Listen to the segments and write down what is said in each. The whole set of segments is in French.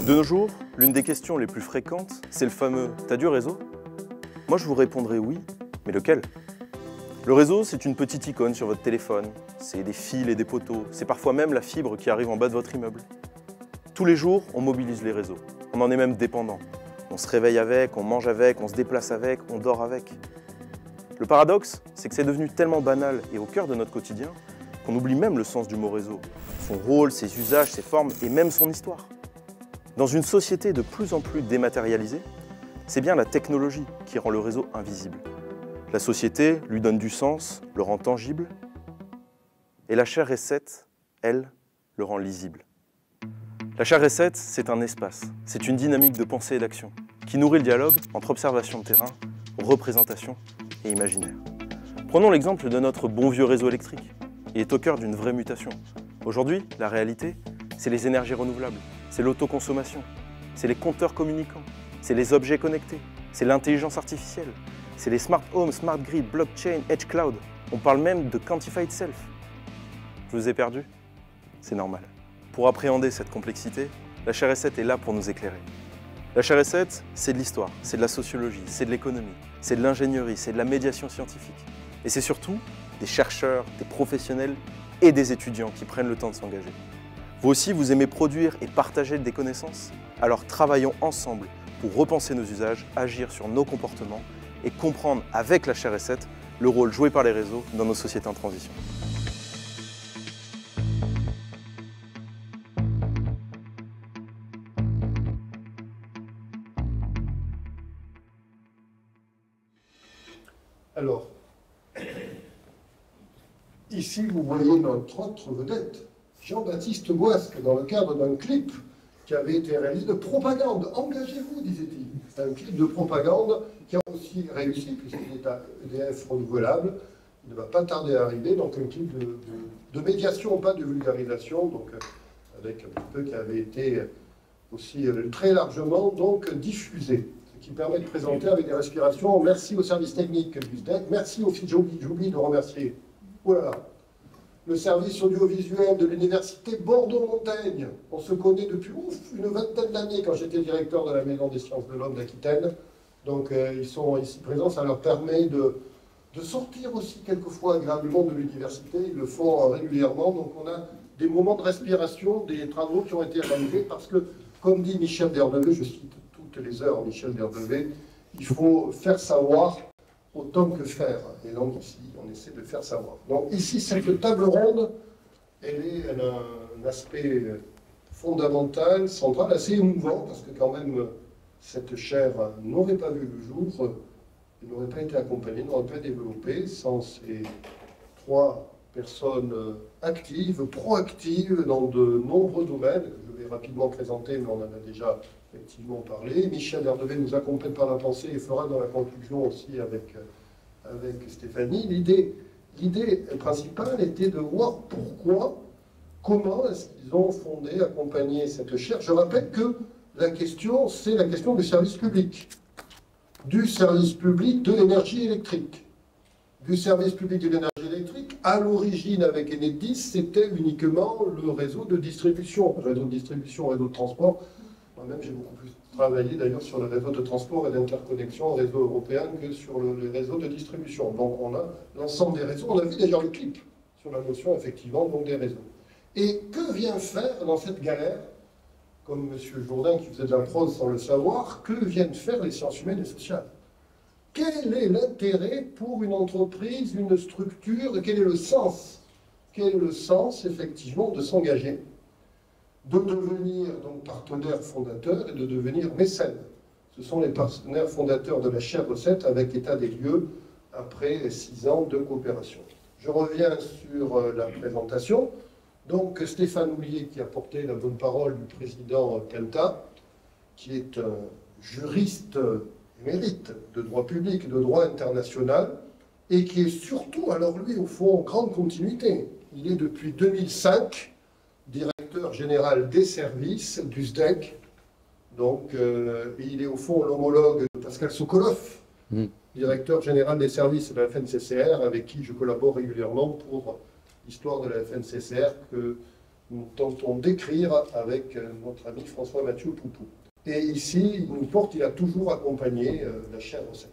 De nos jours, l'une des questions les plus fréquentes, c'est le fameux « T'as du réseau ?» Moi, je vous répondrai oui, mais lequel? Le réseau, c'est une petite icône sur votre téléphone, c'est des fils et des poteaux, c'est parfois même la fibre qui arrive en bas de votre immeuble. Tous les jours, on mobilise les réseaux, on en est même dépendant. On se réveille avec, on mange avec, on se déplace avec, on dort avec. Le paradoxe, c'est que c'est devenu tellement banal et au cœur de notre quotidien qu'on oublie même le sens du mot réseau, son rôle, ses usages, ses formes et même son histoire. Dans une société de plus en plus dématérialisée, c'est bien la technologie qui rend le réseau invisible. La société lui donne du sens, le rend tangible, et la chère recette, elle, le rend lisible. La chère recette, c'est un espace, c'est une dynamique de pensée et d'action qui nourrit le dialogue entre observation de terrain, représentation et imaginaire. Prenons l'exemple de notre bon vieux réseau électrique. Il est au cœur d'une vraie mutation. Aujourd'hui, la réalité, c'est les énergies renouvelables, c'est l'autoconsommation, c'est les compteurs communicants, c'est les objets connectés, c'est l'intelligence artificielle, c'est les smart homes, smart grid, blockchain, edge cloud. On parle même de quantified self. Je vous ai perdu? C'est normal. Pour appréhender cette complexité, la chère recette est là pour nous éclairer. La chère recette, c'est de l'histoire, c'est de la sociologie, c'est de l'économie, c'est de l'ingénierie, c'est de la médiation scientifique. Et c'est surtout des chercheurs, des professionnels et des étudiants qui prennent le temps de s'engager. Vous aussi, vous aimez produire et partager des connaissances? Alors travaillons ensemble pour repenser nos usages, agir sur nos comportements et comprendre avec la chère recette le rôle joué par les réseaux dans nos sociétés en transition. Alors, ici vous voyez notre autre vedette, Jean-Baptiste Boisque, dans le cadre d'un clip qui avait été réalisé de propagande. Engagez-vous, disait-il. C'est un clip de propagande qui a aussi réussi, puisqu'il est à EDF renouvelable. Il ne va pas tarder à arriver, donc un clip de médiation, pas de vulgarisation, donc avec un petit peu qui avait été aussi très largement donc diffusé. Qui permet de présenter avec des respirations. Merci au service technique du SDEC, merci au j'oublie de remercier le service audiovisuel de l'université Bordeaux-Montaigne. On se connaît depuis une vingtaine d'années quand j'étais directeur de la Maison des sciences de l'homme d'Aquitaine. Donc ils sont ici présents, ça leur permet de sortir aussi quelquefois agréablement de l'université. Ils le font régulièrement, donc on a des moments de respiration, des travaux qui ont été réalisés parce que, comme dit Michel Derdeleu, je cite toutes les heures Michel Derdeleu, il faut faire savoir autant que faire. Et donc ici, on essaie de faire savoir. Donc ici, cette table ronde, elle a un aspect fondamental, central, assez émouvant, parce que quand même, cette chaire n'aurait pas vu le jour, elle n'aurait pas été accompagnée, n'aurait pas développé sans ces trois personnes actives, proactives dans de nombreux domaines, que je vais rapidement présenter, mais on en a déjà effectivement parlé. Michel Derdeleu nous accompagne par la pensée et fera dans la conclusion aussi avec Stéphanie. L'idée principale était de voir comment est-ce qu'ils ont fondé, accompagné cette chaire. Je rappelle que la question, c'est la question du service public de l'énergie électrique. Du service public de l'énergie électrique, à l'origine avec Enedis, c'était uniquement le réseau de distribution, réseau de transport. Moi-même, j'ai beaucoup plus travaillé d'ailleurs sur le réseau de transport et d'interconnexion réseau européen que sur le réseau de distribution. Donc on a l'ensemble des réseaux. On a vu d'ailleurs le clip sur la notion effectivement donc des réseaux. Et que vient faire dans cette galère, comme M. Jourdain qui faisait de la prose sans le savoir, que viennent faire les sciences humaines et sociales? Quel est l'intérêt pour une entreprise, une structure, quel est le sens effectivement de s'engager, de devenir donc partenaire fondateur et de devenir mécène? Ce sont les partenaires fondateurs de la chère recette avec état des lieux après 6 ans de coopération. Je reviens sur la présentation. Donc Stéphane Houllier qui a porté la bonne parole du président Penta, qui est un juriste émérite de droit public et de droit international, et qui est surtout, alors lui, au fond, en grande continuité. Il est depuis 2005 directeur général des services du SDEC, donc il est au fond l'homologue de Pascal Sokolov, directeur général des services de la FNCCR, avec qui je collabore régulièrement pour l'histoire de la FNCCR que nous tentons d'écrire avec notre ami François-Mathieu Poupou. Et ici, il a toujours accompagné la chaire Recette.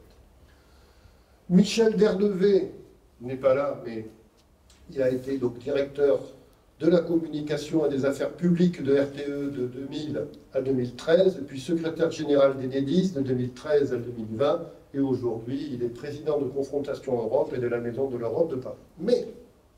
Michel Derdevé n'est pas là, mais il a été donc directeur de la communication et des affaires publiques de RTE de 2000 à 2013, puis secrétaire général d'Enedis de 2013 à 2020, et aujourd'hui, il est président de Confrontation Europe et de la Maison de l'Europe de Paris. Mais,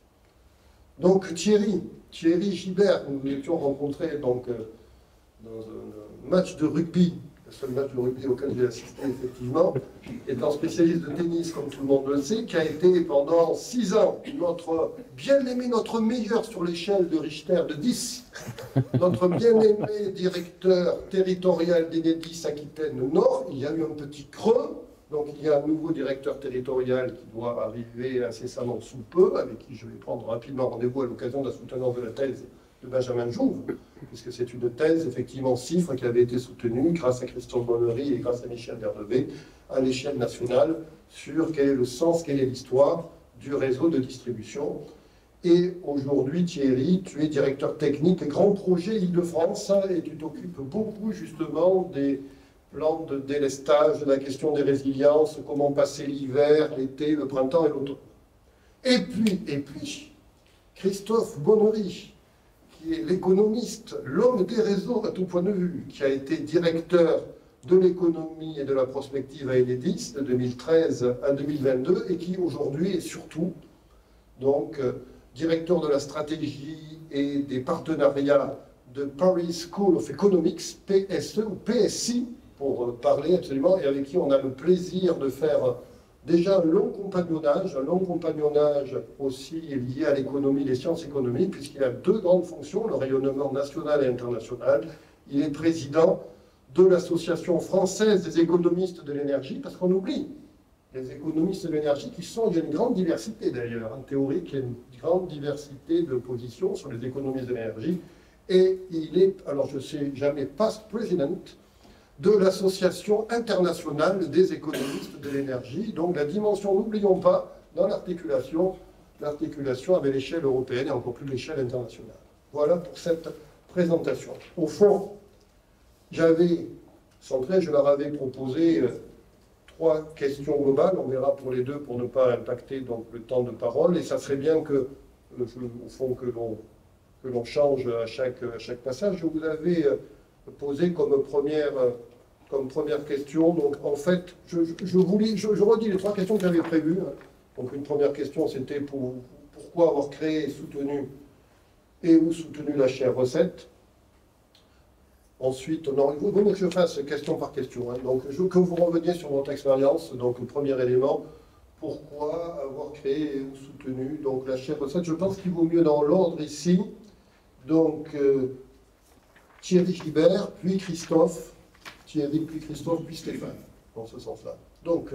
donc Thierry Gibert, nous nous étions rencontrés donc, dans un match de rugby, le seul match de rugby auquel j'ai assisté effectivement, étant spécialiste de tennis, comme tout le monde le sait, qui a été pendant 6 ans notre bien-aimé, notre meilleur sur l'échelle de Richter de 10, notre bien-aimé directeur territorial d'Enedis Aquitaine Nord. Il y a eu un petit creux, donc il y a un nouveau directeur territorial qui doit arriver incessamment sous peu, avec qui je vais prendre rapidement rendez-vous à l'occasion de la soutenance de la thèse de Benjamin Jouve, puisque c'est une thèse, effectivement, CIFRE, qui avait été soutenue grâce à Christian Bonnery et grâce à Michel Derdevé à l'échelle nationale sur quel est le sens, quelle est l'histoire du réseau de distribution. Et aujourd'hui, Thierry, tu es directeur technique et grand projet Île-de-France et tu t'occupes beaucoup justement des plans de délestage, de la question des résiliences, comment passer l'hiver, l'été, le printemps et l'automne. Et puis, Christophe Bonnery, qui est l'économiste, l'homme des réseaux à tout point de vue, qui a été directeur de l'économie et de la prospective à Enedis de 2013 à 2022 et qui aujourd'hui est surtout donc directeur de la stratégie et des partenariats de Paris School of Economics, PSE ou PSI pour parler absolument, et avec qui on a le plaisir de faire déjà un long compagnonnage aussi lié à l'économie, les sciences économiques, puisqu'il a 2 grandes fonctions, le rayonnement national et international. Il est président de l'Association française des économistes de l'énergie, parce qu'on oublie les économistes de l'énergie qui sont, il y a une grande diversité d'ailleurs, en théorie, il y a une grande diversité de positions sur les économistes de l'énergie, et il est, alors je ne sais jamais, past president de l'Association internationale des économistes de l'énergie. Donc la dimension, n'oublions pas, dans l'articulation avec l'échelle européenne et encore plus l'échelle internationale. Voilà pour cette présentation. Au fond, j'avais centré, je leur avais proposé 3 questions globales, on verra pour les 2 pour ne pas impacter donc, le temps de parole, et ça serait bien que, au fond, que l'on change à chaque passage. Je vous avais posé comme première question. Donc, en fait, je redis les 3 questions que j'avais prévues. Donc, une première question, c'était pourquoi avoir créé et ou soutenu la chaire Recette. Ensuite, non, il vaut mieux que je fasse question par question. Donc, que vous reveniez sur votre expérience. Donc, le premier élément, pourquoi avoir créé et ou soutenu donc, la chaire Recette. Je pense qu'il vaut mieux dans l'ordre ici. Donc, Thierry Gibert, puis Christophe. Thierry, puis Christophe, puis Stéphane, dans ce sens-là. Donc,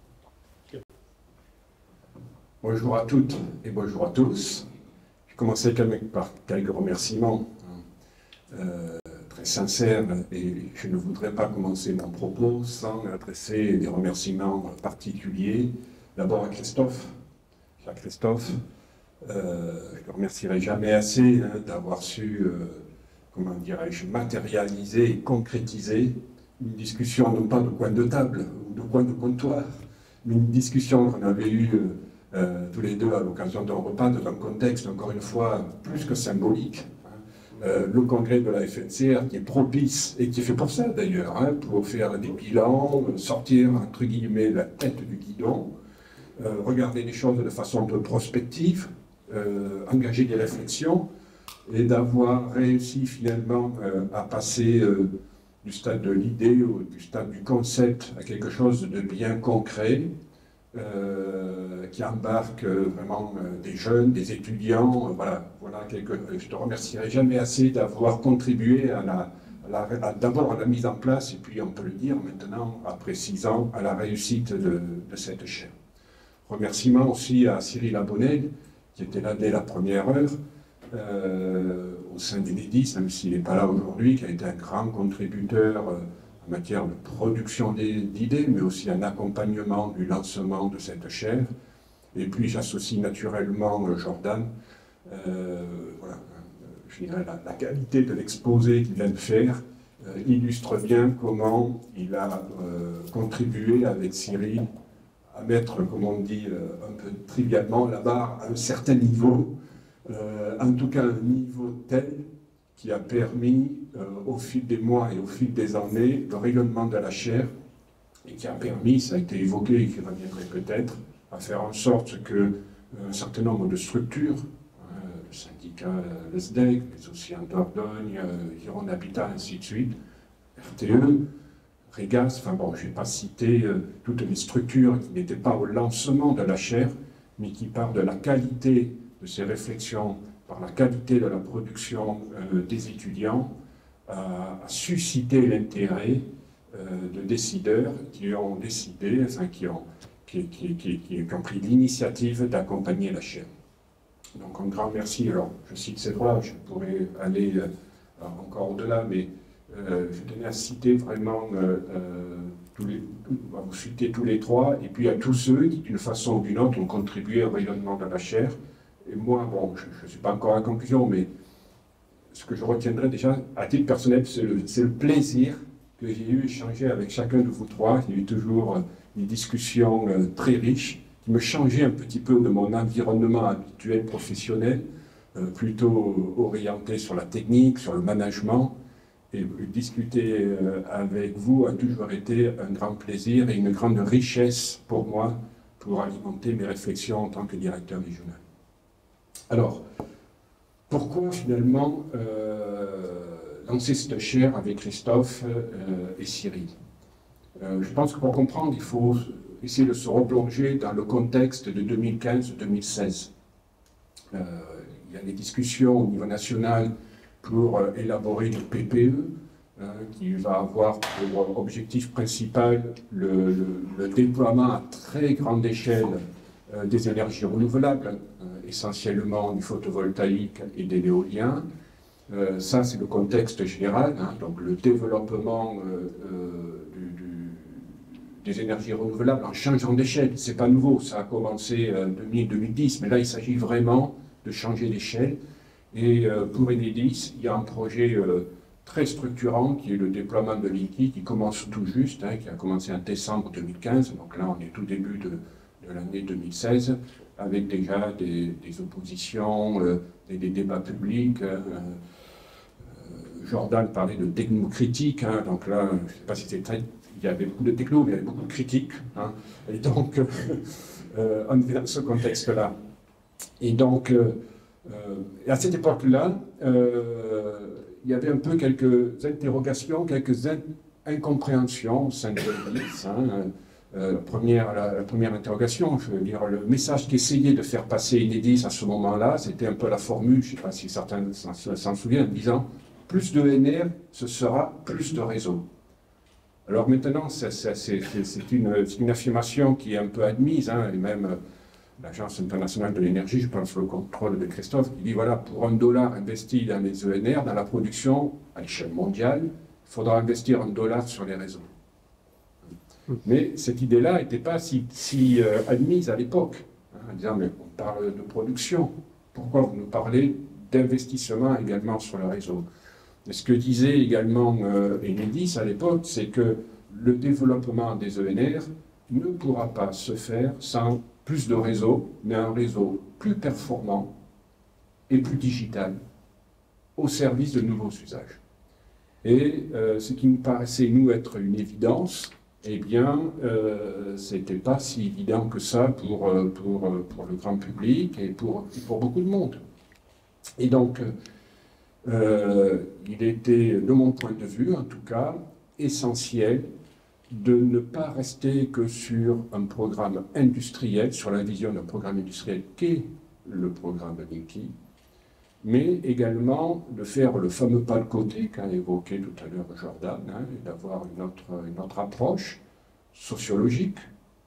bonjour à toutes et bonjour à tous. Je vais commencer par quelques remerciements très sincères, et je ne voudrais pas commencer mon propos sans adresser des remerciements particuliers. D'abord à Christophe. Cher Christophe, je ne le remercierai jamais assez d'avoir su, comment dirais-je, matérialiser et concrétiser une discussion, non pas de coin de table ou de coin de comptoir, mais une discussion qu'on avait eue tous les deux à l'occasion d'un repas, dans un contexte, encore une fois, plus que symbolique. Le congrès de la FNCR qui est propice, et qui est fait pour ça d'ailleurs, pour faire des bilans, sortir, entre guillemets, la tête du guidon, regarder les choses de façon un peu prospective, engager des réflexions, et d'avoir réussi finalement à passer du stade de l'idée ou du stade du concept à quelque chose de bien concret, qui embarque vraiment des jeunes, des étudiants. Voilà je te remercierai jamais assez d'avoir contribué d'abord à la mise en place, et puis on peut le dire maintenant, après 6 ans, à la réussite de cette chaire. Remerciements aussi à Cyril Abonnel, qui était là dès la première heure, au sein d'Enedis, même s'il n'est pas là aujourd'hui, qui a été un grand contributeur en matière de production d'idées, mais aussi un accompagnement du lancement de cette chaire. Et puis j'associe naturellement Jordan. la qualité de l'exposé qu'il vient de faire illustre bien comment il a contribué avec Cyril à mettre, comme on dit un peu trivialement, la barre à un certain niveau, en tout cas un niveau tel qui a permis, au fil des mois et au fil des années, le rayonnement de la chaire, et qui a permis, ça a été évoqué et qui reviendrait peut-être, à faire en sorte que un certain nombre de structures, le syndicat, le SDEC, mais aussi en Dordogne, Gironde Habitat, ainsi de suite, RTE, Régas, enfin bon, je ne vais pas citer toutes les structures qui n'étaient pas au lancement de la chaire, mais qui, par de la qualité de ces réflexions, par la qualité de la production des étudiants, a suscité l'intérêt de décideurs qui ont décidé, enfin qui ont pris l'initiative d'accompagner la chaire. Donc un grand merci. Alors, je cite ces droits, je pourrais aller encore au-delà, mais je tenais à citer vraiment vous citer tous les trois, et puis à tous ceux qui, d'une façon ou d'une autre, ont contribué au rayonnement de la chaire. Et moi, bon, je ne suis pas encore à la conclusion, mais ce que je retiendrai déjà, à titre personnel, c'est le plaisir que j'ai eu échanger avec chacun de vous trois. Il y a eu toujours des discussions très riches qui me changeaient un petit peu de mon environnement habituel professionnel, plutôt orienté sur la technique, sur le management. Et discuter avec vous a toujours été un grand plaisir et une grande richesse pour moi pour alimenter mes réflexions en tant que directeur régional. Alors, pourquoi finalement lancer cette chaire avec Christophe et Cyril? Je pense que pour comprendre, il faut essayer de se replonger dans le contexte de 2015-2016. Il y a des discussions au niveau national pour élaborer le PPE, qui va avoir pour objectif principal le déploiement à très grande échelle des énergies renouvelables, essentiellement du photovoltaïque et de l'éolien. Ça, c'est le contexte général, donc le développement des énergies renouvelables en changeant d'échelle. C'est pas nouveau, ça a commencé en 2010, mais là, il s'agit vraiment de changer d'échelle. Et pour Enedis, il y a un projet très structurant qui est le déploiement de l'IKI qui commence tout juste, qui a commencé en décembre 2015, donc là on est tout début de l'année 2016, avec déjà des oppositions, des débats publics. Jordan parlait de technocritique, donc là, je ne sais pas si c'est très... Il y avait beaucoup de techno, mais il y avait beaucoup de critiques. Et donc, on est dans ce contexte-là. Et donc, à cette époque-là, il y avait un peu quelques interrogations, quelques incompréhensions au sein de l'Église. La première interrogation, je veux dire, le message qu'essayait de faire passer Enedis à ce moment-là, c'était un peu la formule, je ne sais pas si certains s'en souviennent, en disant « plus de ENR, ce sera plus de réseau ». Alors maintenant, c'est une affirmation qui est un peu admise, et même l'Agence internationale de l'énergie, je pense sous le contrôle de Christophe, qui dit voilà, pour $1 investi dans les ENR, dans la production à l'échelle mondiale, il faudra investir $1 sur les réseaux. Mais cette idée-là n'était pas si admise à l'époque, en disant mais on parle de production, pourquoi vous nous parlez d'investissement également sur le réseau? Et ce que disait également Enedis à l'époque, c'est que le développement des ENR ne pourra pas se faire sans plus de réseaux, mais un réseau plus performant et plus digital au service de nouveaux usages. Et ce qui nous paraissait, nous, être une évidence, eh bien, c'était pas si évident que ça pour le grand public et pour beaucoup de monde. Et donc, il était, de mon point de vue en tout cas, essentiel de ne pas rester que sur un programme industriel, sur la vision d'un programme industriel qu'est le programme Linky, mais également de faire le fameux pas de côté qu'a évoqué tout à l'heure Jordan, et d'avoir une autre approche sociologique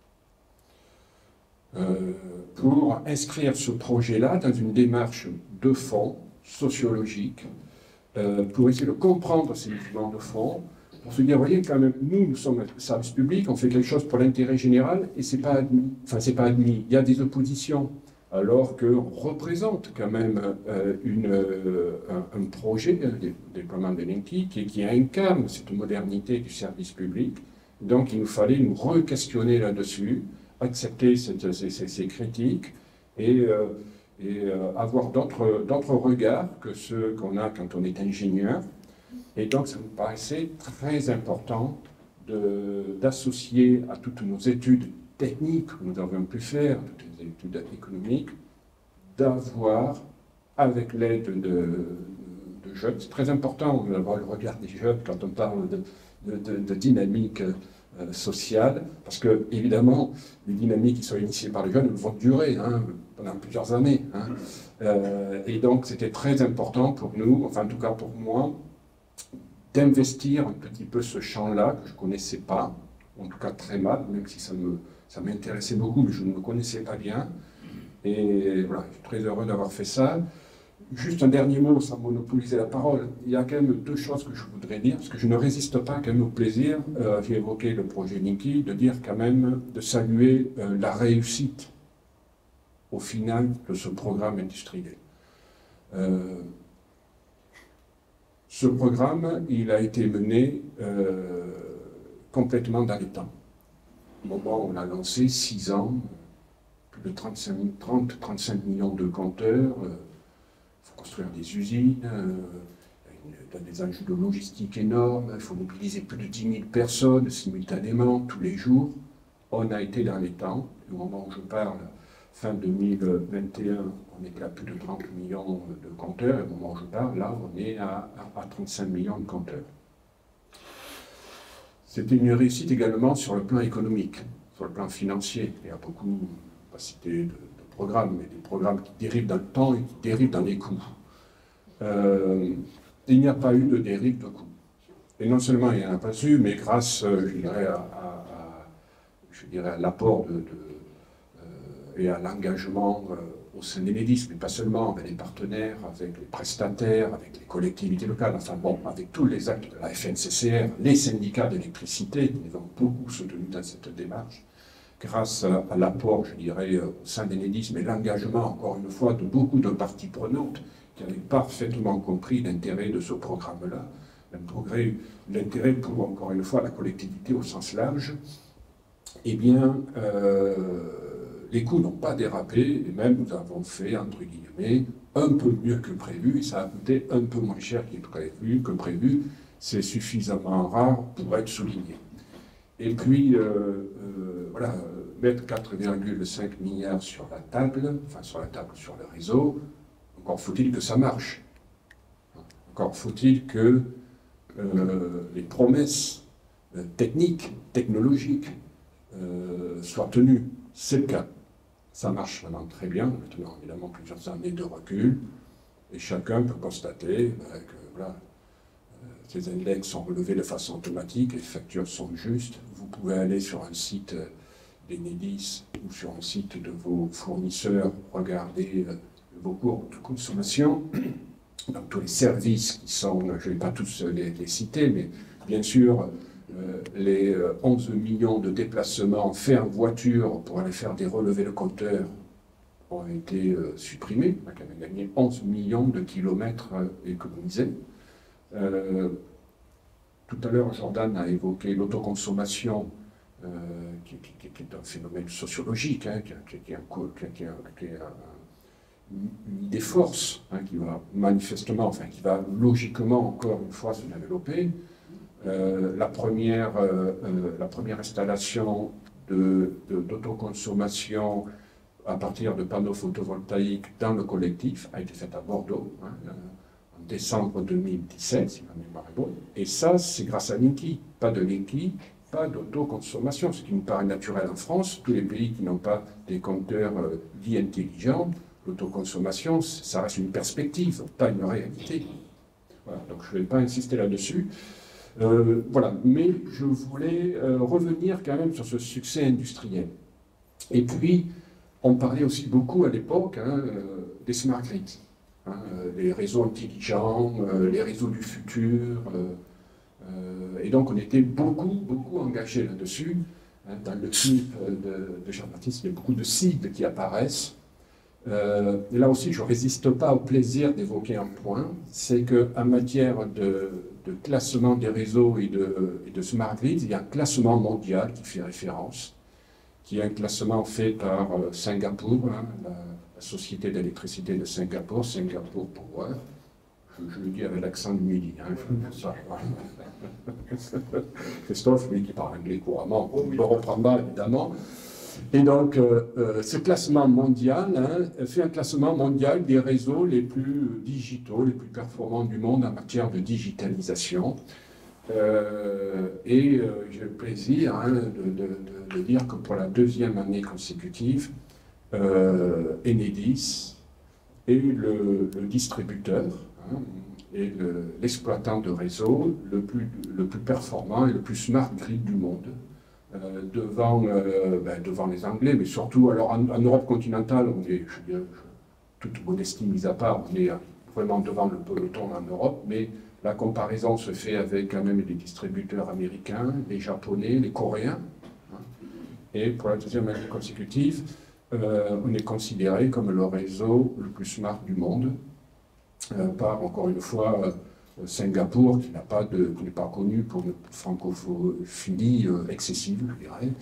pour inscrire ce projet-là dans une démarche de fond, sociologique, pour essayer de comprendre ces mouvements de fond, pour se dire, vous voyez, quand même, nous sommes un service public, on fait quelque chose pour l'intérêt général, et c'est pas admis. Enfin, c'est pas admis. Il y a des oppositions. alors qu'on représente quand même un projet de déploiement de Linky qui incarne cette modernité du service public. Donc il nous fallait nous re-questionner là-dessus, accepter ces critiques et avoir d'autres regards que ceux qu'on a quand on est ingénieur. Et donc ça nous paraissait très important d'associer à toutes nos études techniques que nous avons pu faire, toutes les études économiques, d'avoir, avec l'aide de jeunes, c'est très important d'avoir le regard des jeunes quand on parle de dynamique sociale, parce que évidemment les dynamiques qui sont initiées par les jeunes vont durer pendant plusieurs années. Et donc c'était très important pour nous, enfin en tout cas pour moi, d'investir un petit peu ce champ-là que je ne connaissais pas, en tout cas très mal, même si ça m'intéressait beaucoup, mais je ne me connaissais pas bien. Et voilà, je suis très heureux d'avoir fait ça. Juste un dernier mot, sans monopoliser la parole. Il y a quand même deux choses que je voudrais dire, parce que je ne résiste pas quand même au plaisir, j'ai évoqué le projet Linky, de dire quand même, de saluer la réussite au final de ce programme industriel. Ce programme, il a été mené complètement dans les temps. Au moment où on a lancé, 6 ans, plus de 30-35 millions de compteurs, il faut construire des usines, il y a des enjeux de logistique énormes, il faut mobiliser plus de 10 000 personnes simultanément, tous les jours. On a été dans les temps. Au moment où je parle, fin 2021, on était à plus de 30 millions de compteurs, et au moment où je parle, là, on est à 35 millions de compteurs. C'était une réussite également sur le plan économique, sur le plan financier. Il y a beaucoup, pas cité de programmes, mais des programmes qui dérivent dans le temps et qui dérivent dans les coûts. Il n'y a pas eu de dérive de coûts. Et non seulement il n'y en a pas eu, mais grâce, je dirais, à l'apport et à l'engagement au sein d'Enedis, mais pas seulement, avec les partenaires, avec les prestataires, avec les collectivités locales, enfin bon, avec tous les actes de la FNCCR, les syndicats d'électricité, qui nous ont beaucoup soutenus dans cette démarche, grâce à l'apport, je dirais, au sein d'Enedis, mais l'engagement, encore une fois, de beaucoup de parties prenantes qui avaient parfaitement compris l'intérêt de ce programme-là, l'intérêt pour, encore une fois, la collectivité au sens large, eh bien, les coûts n'ont pas dérapé, et même nous avons fait, entre guillemets, un peu mieux que prévu, et ça a coûté un peu moins cher que prévu. C'est suffisamment rare pour être souligné. Et puis, voilà, mettre 4,5 milliards sur la table, sur le réseau, encore faut-il que ça marche. Encore faut-il que les promesses techniques, technologiques, soient tenues. C'est le cas. Ça marche maintenant très bien, maintenant évidemment plusieurs années de recul, et chacun peut constater que voilà, ces index sont relevés de façon automatique, les factures sont justes. Vous pouvez aller sur un site d'Enedis ou sur un site de vos fournisseurs, regarder vos cours de consommation, dans tous les services qui sont, je ne vais pas tous les citer, mais bien sûr, les 11 millions de déplacements faits en voiture pour aller faire des relevés de compteurs ont été supprimés. On a quand même gagné 11 millions de kilomètres économisés. Tout à l'heure, Jordan a évoqué l'autoconsommation, qui est un phénomène sociologique, qui est une idée force, qui va manifestement, enfin qui va logiquement encore une fois se développer. La première installation d'autoconsommation à partir de panneaux photovoltaïques dans le collectif a été faite à Bordeaux en décembre 2017, si ma mémoire est bonne. Et ça, c'est grâce à Linky. Pas de Linky, pas d'autoconsommation, ce qui nous paraît naturel en France. Tous les pays qui n'ont pas des compteurs dits intelligents, l'autoconsommation, ça reste une perspective, pas une réalité. Voilà, donc je ne vais pas insister là-dessus. Voilà, mais je voulais revenir quand même sur ce succès industriel. Et puis, on parlait aussi beaucoup à l'époque des smart grids, les réseaux intelligents, les réseaux du futur. Et donc, on était beaucoup engagés là-dessus. Dans le clip de Jean-Baptiste, il y a beaucoup de cibles qui apparaissent. Et là aussi, je ne résiste pas au plaisir d'évoquer un point, c'est qu'en matière de classement des réseaux et de smart grids, il y a un classement mondial qui fait référence, qui est un classement fait par Singapour, hein, la Société d'électricité de Singapour, Singapour Power. Je le dis avec l'accent du Midi. Hein, Christophe, lui qui parle anglais couramment, on ne le reprend pas évidemment. Et donc, ce classement mondial fait un classement mondial des réseaux les plus digitaux, les plus performants du monde en matière de digitalisation. J'ai le plaisir de dire que pour la deuxième année consécutive, Enedis est le distributeur et l'exploitant de réseau le plus performant et le plus smart grid du monde. Devant les Anglais, mais surtout, alors en Europe continentale, on est, je veux dire, toute modestie mise à part, on est vraiment devant le peloton en Europe, mais la comparaison se fait avec quand même les distributeurs américains, les japonais, les coréens. Et pour la deuxième année consécutive, on est considéré comme le réseau le plus smart du monde, par, encore une fois, Singapour, qui n'est pas connu pour une francophilie excessive, je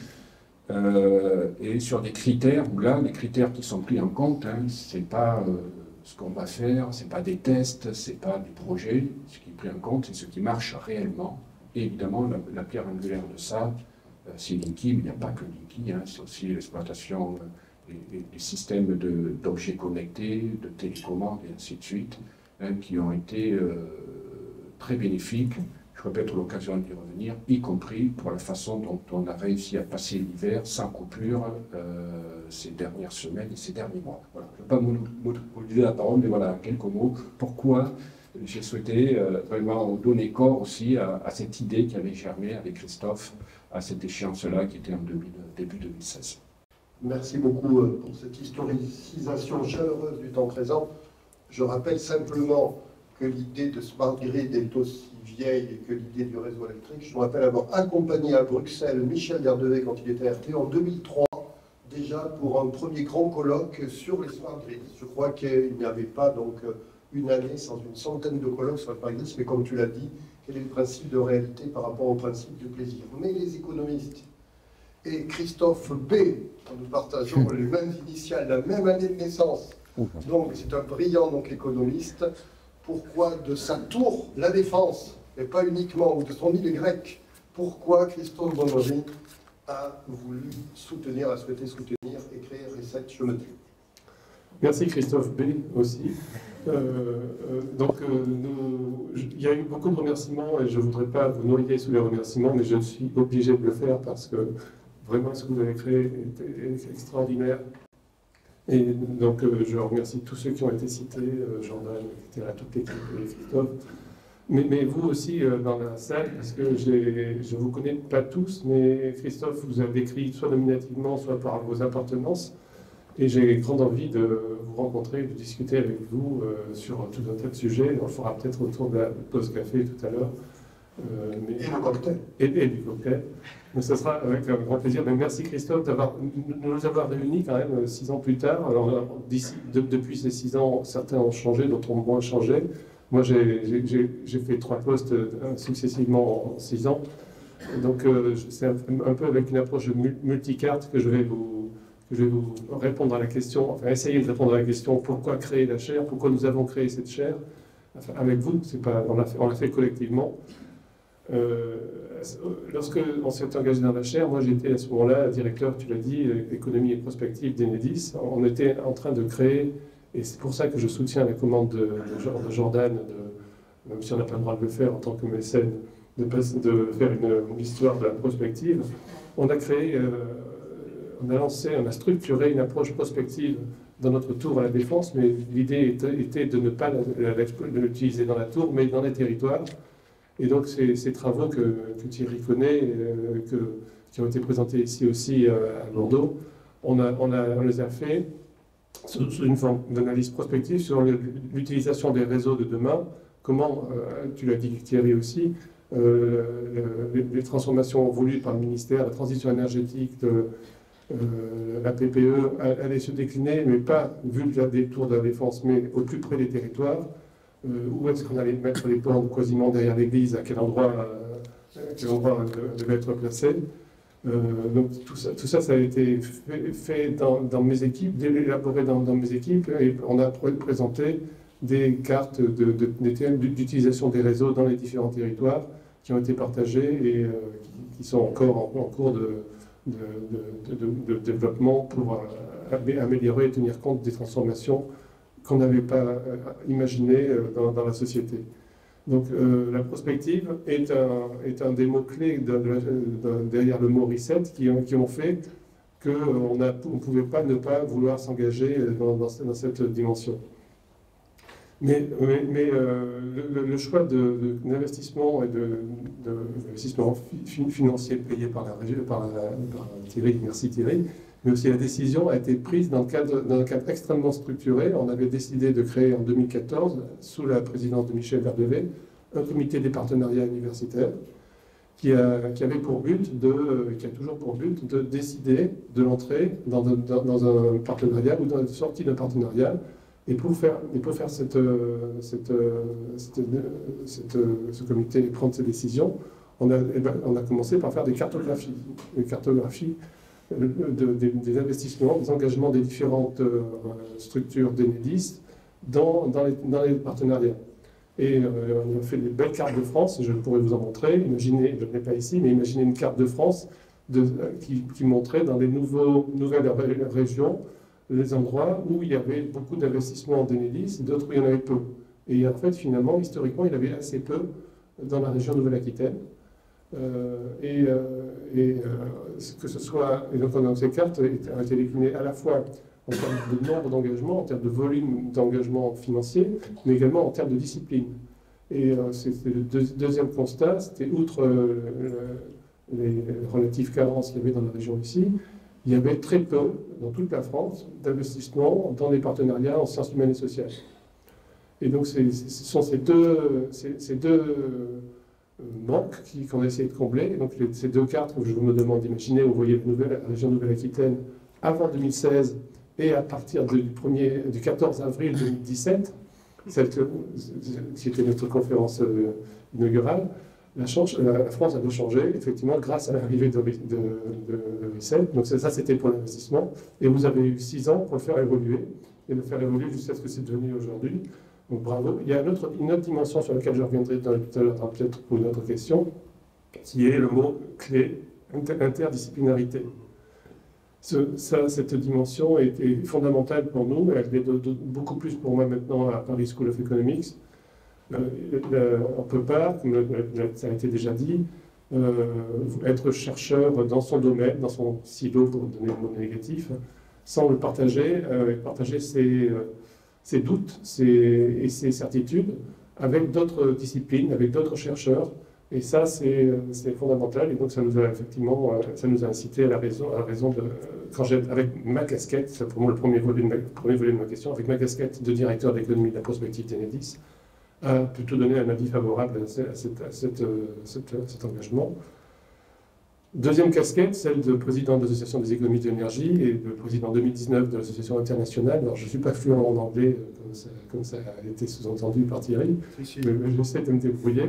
dirais, et sur des critères où là, les critères qui sont pris en compte, c'est pas ce qu'on va faire, c'est pas des tests, c'est pas des projets, ce qui est pris en compte, c'est ce qui marche réellement. Et évidemment, la pierre angulaire de ça, c'est Linky, mais il n'y a pas que Linky, c'est aussi l'exploitation des systèmes d'objets connectés, de télécommandes et ainsi de suite, qui ont été très bénéfique, j'aurai peut-être l'occasion d'y revenir, y compris pour la façon dont on a réussi à passer l'hiver sans coupure ces dernières semaines et ces derniers mois. Voilà. Je ne vais pas monopoliser la parole, mais voilà, quelques mots. Pourquoi j'ai souhaité vraiment donner corps aussi à cette idée qui avait germé avec Christophe à cette échéance-là qui était en début 2016. Merci beaucoup pour cette historicisation chaleureuse du temps présent. Je rappelle simplement que l'idée de Smart Grid est aussi vieille que l'idée du réseau électrique. Je me rappelle avoir accompagné à Bruxelles Michel Gardevet quand il était RT en 2003, déjà pour un premier grand colloque sur les Smart Grids. Je crois qu'il n'y avait pas donc une année sans une centaine de colloques sur les Smart Grids, mais comme tu l'as dit, quel est le principe de réalité par rapport au principe du plaisir. Mais les économistes et Christophe B, nous partageons les mêmes initiales, la même année de naissance, donc c'est un brillant économiste. Pourquoi de sa tour, la Défense, et pas uniquement, ou de son île grecque, pourquoi Christophe Bonnery a souhaité soutenir et créer Reset Chemin. Merci Christophe B aussi. Il y a eu beaucoup de remerciements et je ne voudrais pas vous noyer sous les remerciements, mais je suis obligé de le faire parce que vraiment ce que vous avez créé est extraordinaire. Et donc je remercie tous ceux qui ont été cités, Jordan, etc., toute l'équipe et Christophe. Mais vous aussi dans la salle, parce que je ne vous connais pas tous, mais Christophe vous a décrit soit nominativement, soit par vos appartenances. Et j'ai grande envie de vous rencontrer, de discuter avec vous sur tout un tas de sujets. On le fera peut-être autour de la pause café tout à l'heure. Et le cocktail. Et du cocktail. Mais ce sera avec un grand plaisir. Mais merci Christophe de nous avoir réunis quand même 6 ans plus tard. Alors, depuis ces 6 ans, certains ont changé, d'autres ont moins changé. Moi, j'ai fait 3 postes successivement en 6 ans. Donc, c'est un peu avec une approche multicarte que je vais vous répondre à la question, enfin essayer de répondre à la question pourquoi créer la chaire, pourquoi nous avons créé cette chaire. Enfin, avec vous, on l'a fait collectivement. Lorsque on s'est engagé dans la chaire, moi j'étais à ce moment-là directeur, tu l'as dit, économie et prospective d'Enedis. On était en train de créer, et c'est pour ça que je soutiens la commande de Jordan, même si on n'a pas le droit de le faire en tant que mécène, de faire une histoire de la prospective. On a créé, on a structuré une approche prospective dans notre tour à la Défense, mais l'idée était de ne pas l'utiliser dans la tour, mais dans les territoires. Et donc ces travaux que Thierry connaît, qui ont été présentés ici aussi à Bordeaux, on les a fait sous une forme d'analyse prospective sur l'utilisation des réseaux de demain, comment, tu l'as dit Thierry aussi, les transformations voulues par le ministère, la transition énergétique, la PPE allait se décliner, mais pas vu le détour de la défense, mais au plus près des territoires. Où est-ce qu'on allait mettre les bornes quasiment derrière l'église, à quel endroit devait être placé. Donc tout ça, ça a été fait dans mes équipes, élaboré dans mes équipes, et on a présenté des cartes d'utilisation des réseaux dans les différents territoires qui ont été partagées et qui sont encore en cours de développement pour améliorer et tenir compte des transformations qu'on n'avait pas imaginées dans la société. Donc la prospective est un des mots-clés derrière le mot reset qui ont fait qu'on ne pouvait pas ne pas vouloir s'engager dans cette dimension. Mais le choix d'investissement et d'investissement financier payé par Thierry, merci Thierry, mais aussi la décision a été prise dans un cadre extrêmement structuré. On avait décidé de créer en 2014, sous la présidence de Michel Verdevet, un comité des partenariats universitaires qui avait pour but qui a toujours pour but de décider de l'entrée dans un partenariat ou dans la sortie d'un partenariat. Et pour faire ce comité et prendre ces décisions, on a commencé par faire des cartographies des investissements, des engagements des différentes structures d'Enedis dans les partenariats. Et on a fait des belles cartes de France, je pourrais vous en montrer. Imaginez, je ne l'ai pas ici, mais imaginez une carte de France qui montrait dans les nouvelles régions les endroits où il y avait beaucoup d'investissements d'Enedis, d'autres où il y en avait peu. Et en fait, finalement, historiquement, il y en avait assez peu dans la région Nouvelle-Aquitaine. Que ce soit, et donc ces cartes ont été déclinées à la fois en termes de nombre d'engagements, en termes de volume d'engagement financier, mais également en termes de discipline. Et c'était le deuxième constat, c'était outre les relatives carences qu'il y avait dans la région ici, il y avait très peu, dans toute la France, d'investissements dans les partenariats en sciences humaines et sociales. Et donc ce sont ces deux manques qu'on a essayé de combler. Et donc ces deux cartes que je me demande d'imaginer, vous voyez la région Nouvelle-Aquitaine avant 2016 et à partir du 14 avril 2017, celle qui était notre conférence inaugurale, la France avait changé, effectivement, grâce à l'arrivée de Reset. Donc ça, c'était pour l'investissement. Et vous avez eu 6 ans pour le faire évoluer, et le faire évoluer jusqu'à ce que c'est devenu aujourd'hui. Donc bravo. Il y a une autre dimension sur laquelle je reviendrai tout à l'heure, peut-être pour une autre question, qui est le mot clé, interdisciplinarité. Cette dimension est fondamentale pour nous, elle l'est beaucoup plus pour moi maintenant à Paris School of Economics. On ne peut pas, comme ça a été déjà dit, être chercheur dans son domaine, dans son silo, pour donner le mot négatif, sans le partager, partager ses doutes et ses certitudes avec d'autres disciplines, avec d'autres chercheurs. Et ça, c'est fondamental. Et donc, ça nous a effectivement incité à la raison de, avec ma casquette, c'est pour moi le premier volet de ma question, avec ma casquette de directeur d'économie de la prospective d'Enedis, a plutôt donné un avis favorable à cet engagement. Deuxième casquette, celle de président de l'Association des économies de l'énergie et de président 2019 de l'Association internationale. Alors, je ne suis pas fluent en anglais, comme ça a été sous-entendu par Thierry, mais j'essaie de me débrouiller.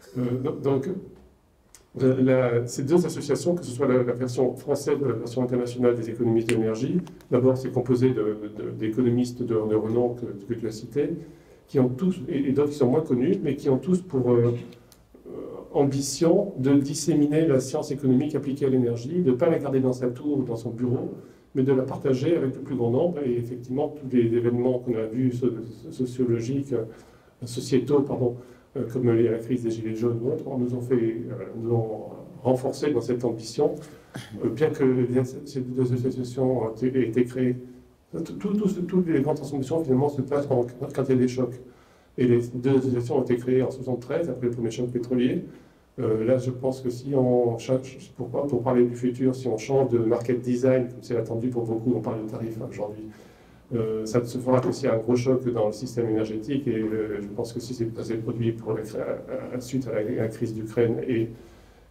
Ces deux associations, que ce soit la version française ou la version internationale des économies de l'énergie, d'abord, c'est composé d'économistes de renom que tu as cités, qui ont tous, et d'autres qui sont moins connus, mais qui ont tous pour ambition de disséminer la science économique appliquée à l'énergie, de ne pas la garder dans sa tour ou dans son bureau, mais de la partager avec le plus grand nombre. Et effectivement, tous les événements qu'on a vus, sociologiques, sociétaux, comme la crise des Gilets jaunes ou autres, nous ont renforcé dans cette ambition, bien que ces deux associations aient été créées. Toutes les grandes transformations, finalement, se passent quand il y a des chocs. Et les deux associations ont été créées en 1973, après le premier choc pétrolier. Là, je pense que si on change, pour parler du futur, si on change de market design, comme c'est attendu pour beaucoup, on parle de tarifs aujourd'hui, ça ne se fera que s'il y a un gros choc dans le système énergétique. Et je pense que si c'est produit suite à la crise d'Ukraine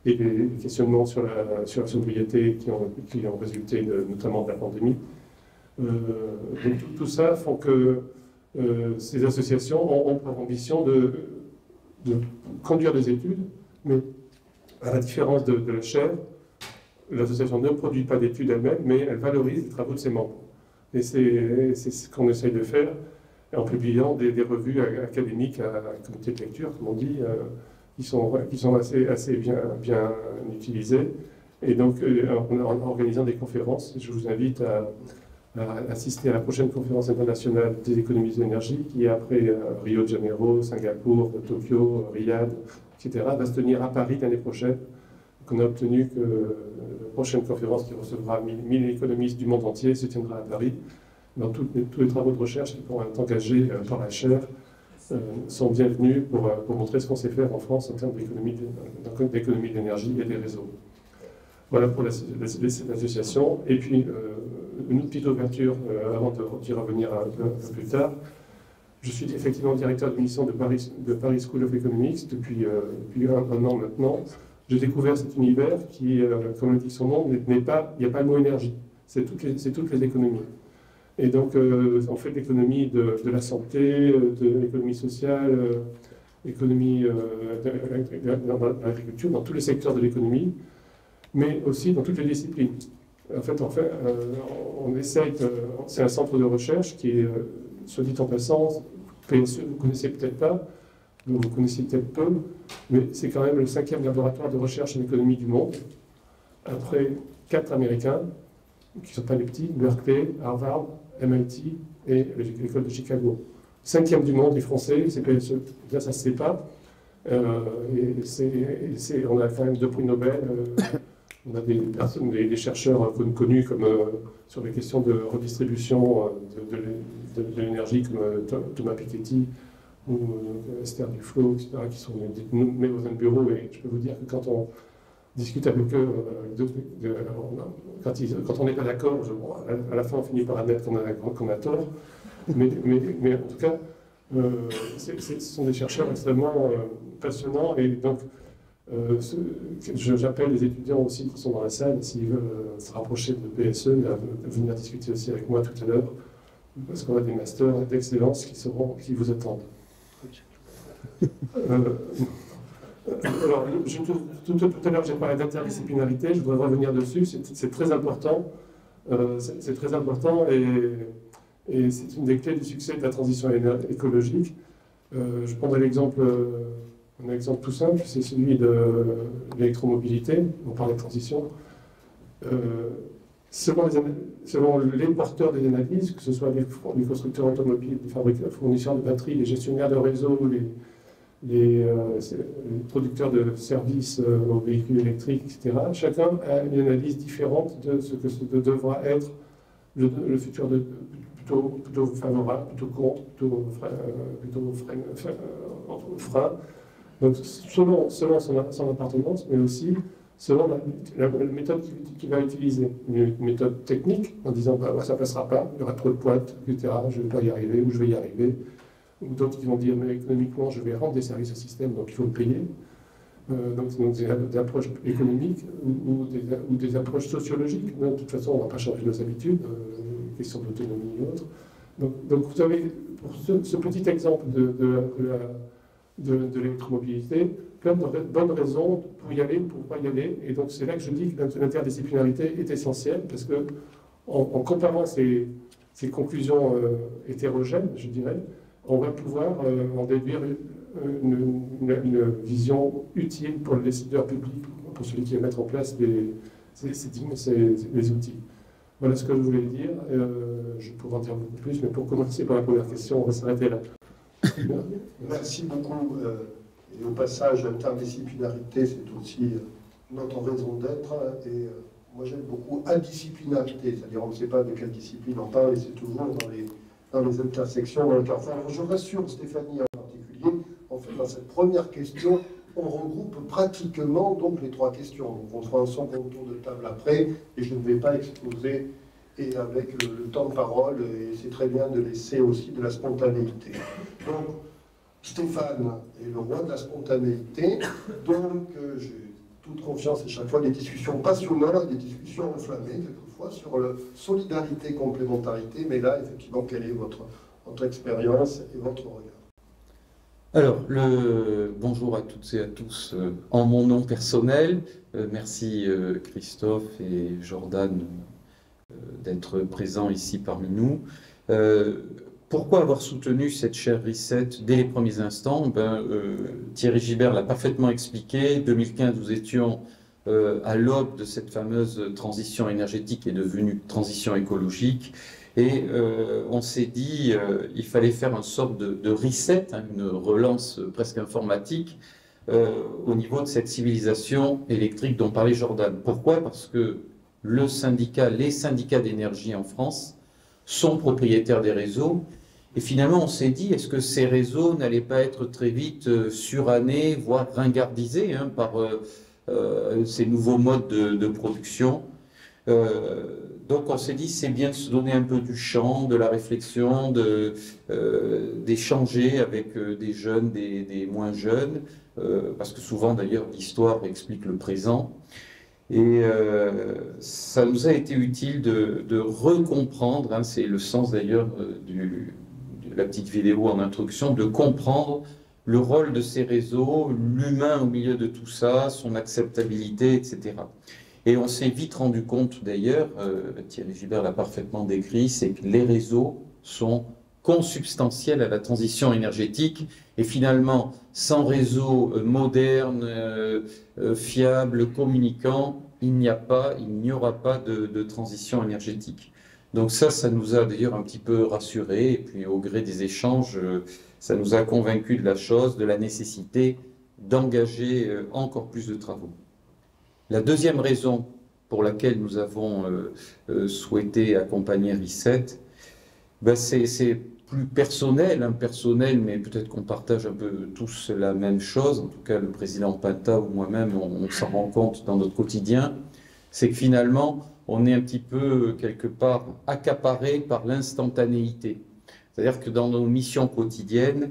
et les questionnements sur la sobriété qui ont résulté notamment de la pandémie. Donc tout ça font que ces associations ont pour ambition de conduire des études, mais à la différence de la chaire, l'association ne produit pas d'études elle-même, mais elle valorise les travaux de ses membres. Et c'est ce qu'on essaye de faire en publiant des revues académiques à comité de lecture, comme on dit, qui sont assez bien utilisées. Et donc, en organisant des conférences, je vous invite à assister à la prochaine conférence internationale des économies de l'énergie, qui est après Rio de Janeiro, Singapour, Tokyo, Riyad, etc., va se tenir à Paris l'année prochaine. Donc, on a obtenu que la prochaine conférence qui recevra 1000 économistes du monde entier se tiendra à Paris. Dans tous les travaux de recherche qui pourront être engagés par la chaire sont bienvenus pour montrer ce qu'on sait faire en France en termes d'économie de l'énergie et des réseaux. Voilà pour cette association. Et puis, une autre petite ouverture, avant d'y revenir un peu plus tard. Je suis effectivement directeur de mission de Paris School of Economics depuis un an maintenant. J'ai découvert cet univers qui, comme le dit son nom, il n'y a pas le mot énergie. C'est toutes les économies. Et donc, on fait de l'économie de la santé, de l'économie sociale, l'économie dans l'agriculture, dans tous les secteurs de l'économie, mais aussi dans toutes les disciplines. En fait, on essaye, c'est un centre de recherche qui est, soit dit en passant, PSE, vous ne connaissez peut-être pas, vous connaissez peut-être peu, mais c'est quand même le 5e laboratoire de recherche en économie du monde, après 4 Américains, qui ne sont pas les petits, Berkeley, Harvard, MIT et l'école de Chicago. 5e du monde, les Français, c'est PSE. Là, ça ne se sait pas. On a quand même 2 prix Nobel. On a des chercheurs connus comme, sur les questions de redistribution de l'énergie, comme Thomas Piketty ou Esther Duflo, etc., qui sont nommés au même bureau. Et je peux vous dire que quand on discute avec eux, quand on n'est pas d'accord, à la fin on finit par admettre qu'on a tort. Mais en tout cas, ce sont des chercheurs extrêmement passionnants. Et donc, j'appelle les étudiants aussi qui sont dans la salle, s'ils veulent se rapprocher de PSE, à venir discuter aussi avec moi tout à l'heure, parce qu'on a des masters d'excellence qui vous attendent. Alors, tout à l'heure, j'ai parlé d'interdisciplinarité, je voudrais revenir dessus, c'est très important. C'est très important et c'est une des clés du succès de la transition écologique. Je prendrai un exemple tout simple, c'est celui de l'électromobilité. On parle de transition. Selon les porteurs des analyses, que ce soit les constructeurs automobiles, les fournisseurs de batteries, les gestionnaires de réseau, les producteurs de services aux véhicules électriques, etc., chacun a une analyse différente de ce que devra être le futur plutôt favorable, plutôt contre, plutôt frein. Donc, selon son appartenance, mais aussi selon la méthode qu'il va utiliser. Une méthode technique, en disant ça ne passera pas, il y aura trop de pointes, etc., je ne vais pas y arriver, ou je vais y arriver. Ou d'autres qui vont dire, mais économiquement, je vais rendre des services au système, donc il faut le payer. Donc des approches économiques ou des approches sociologiques. De toute façon, on ne va pas changer nos habitudes, question d'autonomie ou autre. Donc vous avez, pour ce petit exemple de l'électromobilité, plein de bonnes raisons pour y aller, pour ne pas y aller. Et donc c'est là que je dis que l'interdisciplinarité est essentielle, parce que en comparant ces conclusions hétérogènes, je dirais, on va pouvoir en déduire une vision utile pour le décideur public, pour celui qui va mettre en place les outils. Voilà ce que je voulais dire. Je pourrais en dire beaucoup plus, mais pour commencer par la première question, on va s'arrêter là. Merci beaucoup. Et au passage, interdisciplinarité, c'est aussi notre raison d'être. Et moi, j'aime beaucoup indisciplinarité, c'est-à-dire on ne sait pas de quelle discipline on parle, et c'est toujours dans les intersections, dans le carrefour. Alors, je rassure Stéphanie en particulier, en fait, dans cette première question, on regroupe pratiquement donc les 3 questions. Donc, on sera ensemble autour de table après, et je ne vais pas exposer, et avec le temps de parole, et c'est très bien de laisser aussi de la spontanéité. Donc, Stéphane est le roi de la spontanéité, donc toute confiance et chaque fois des discussions passionnantes, des discussions enflammées, quelquefois, sur la solidarité, complémentarité. Mais là, effectivement, quelle est votre expérience et votre regard? Alors, bonjour à toutes et à tous en mon nom personnel. Merci Christophe et Jordan d'être présents ici parmi nous. Pourquoi avoir soutenu cette chaire Reset dès les premiers instants? Thierry Gibert l'a parfaitement expliqué. 2015, nous étions à l'aube de cette fameuse transition énergétique qui est devenue transition écologique. Et on s'est dit il fallait faire une sorte de reset, hein, une relance presque informatique au niveau de cette civilisation électrique dont parlait Jordan. Pourquoi? Parce que les syndicats d'énergie en France sont propriétaires des réseaux. Et finalement, on s'est dit, est-ce que ces réseaux n'allaient pas être très vite surannés, voire ringardisés hein, par ces nouveaux modes de production? Donc on s'est dit c'est bien de se donner un peu du champ, de la réflexion, d'échanger avec des jeunes, des moins jeunes, parce que souvent d'ailleurs l'histoire explique le présent. Et ça nous a été utile de recomprendre, hein, c'est le sens d'ailleurs de la petite vidéo en introduction, de comprendre le rôle de ces réseaux, l'humain au milieu de tout ça, son acceptabilité, etc. Et on s'est vite rendu compte d'ailleurs, Thierry Gibert l'a parfaitement décrit, c'est que les réseaux sont consubstantiels à la transition énergétique. Et finalement, sans réseau moderne, fiable, communicant, il n'y aura pas de transition énergétique. Donc ça nous a d'ailleurs un petit peu rassurés. Et puis au gré des échanges, ça nous a convaincus de la chose, de la nécessité d'engager encore plus de travaux. La deuxième raison pour laquelle nous avons souhaité accompagner Reset, c'est plus personnel, mais peut-être qu'on partage un peu tous la même chose. En tout cas, le président Pinta ou moi-même, on s'en rend compte dans notre quotidien. C'est que finalement, on est un petit peu, quelque part, accaparé par l'instantanéité. C'est-à-dire que dans nos missions quotidiennes,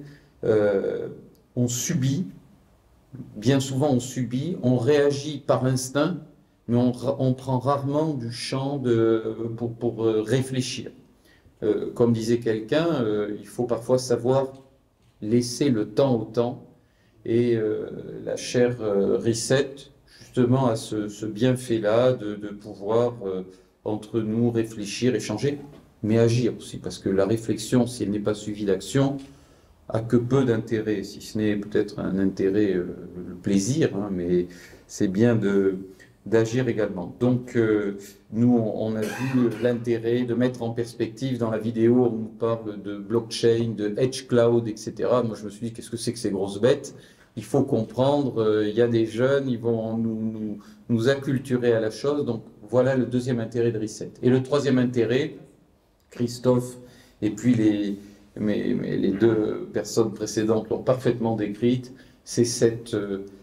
on subit. Bien souvent, on subit, on réagit par instinct, mais on prend rarement du champ pour réfléchir. Comme disait quelqu'un, il faut parfois savoir laisser le temps au temps. Et la chaire Reset, justement, a ce bienfait-là de pouvoir, entre nous, réfléchir, échanger, mais agir aussi. Parce que la réflexion, si elle n'est pas suivie d'action, a que peu d'intérêt, si ce n'est peut-être un intérêt, le plaisir, hein, mais c'est bien d'agir également. Donc nous, on a vu l'intérêt de mettre en perspective, dans la vidéo, on nous parle de blockchain, de edge cloud, etc. Moi, je me suis dit, qu'est-ce que c'est que ces grosses bêtes? Il faut comprendre, il y a des jeunes, ils vont nous acculturer à la chose. Donc voilà le deuxième intérêt de Reset. Et le troisième intérêt, Christophe, et puis les deux personnes précédentes l'ont parfaitement décrite, c'est cette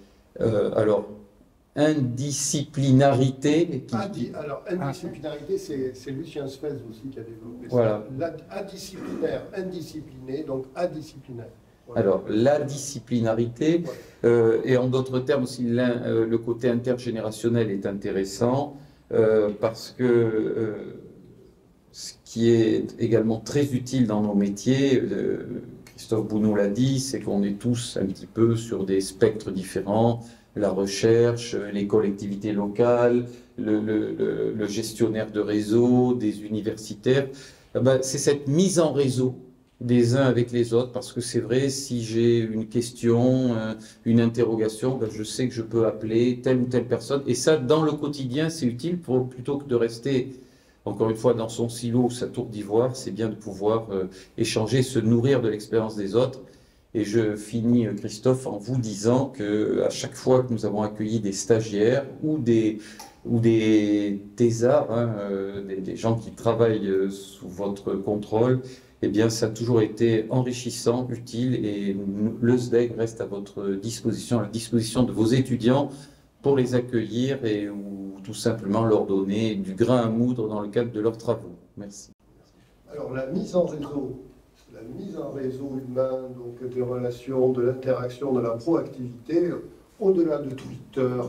indisciplinarité. Indisciplinarité, c'est Lucien Sfez aussi qui a développé voilà. ça. Indisciplinaire, indiscipliné, donc adisciplinaire. Voilà. Alors, la disciplinarité, et en d'autres termes aussi, le côté intergénérationnel est intéressant, parce que ce qui est également très utile dans nos métiers, Christophe Bounou l'a dit, c'est qu'on est tous un petit peu sur des spectres différents, la recherche, les collectivités locales, le gestionnaire de réseau, des universitaires. C'est cette mise en réseau des uns avec les autres, parce que c'est vrai, si j'ai une question, une interrogation, je sais que je peux appeler telle ou telle personne, et ça, dans le quotidien, c'est utile plutôt que de rester, encore une fois, dans son silo ou sa tour d'ivoire. C'est bien de pouvoir échanger, se nourrir de l'expérience des autres. Et je finis, Christophe, en vous disant qu'à chaque fois que nous avons accueilli des stagiaires ou des thésards, hein, des gens qui travaillent sous votre contrôle, eh bien, ça a toujours été enrichissant, utile, et le SDEG reste à votre disposition, à la disposition de vos étudiants pour les accueillir ou tout simplement leur donner du grain à moudre dans le cadre de leurs travaux. Merci. Alors, la mise en réseau humain, donc des relations, de l'interaction, de la proactivité, au-delà de Twitter,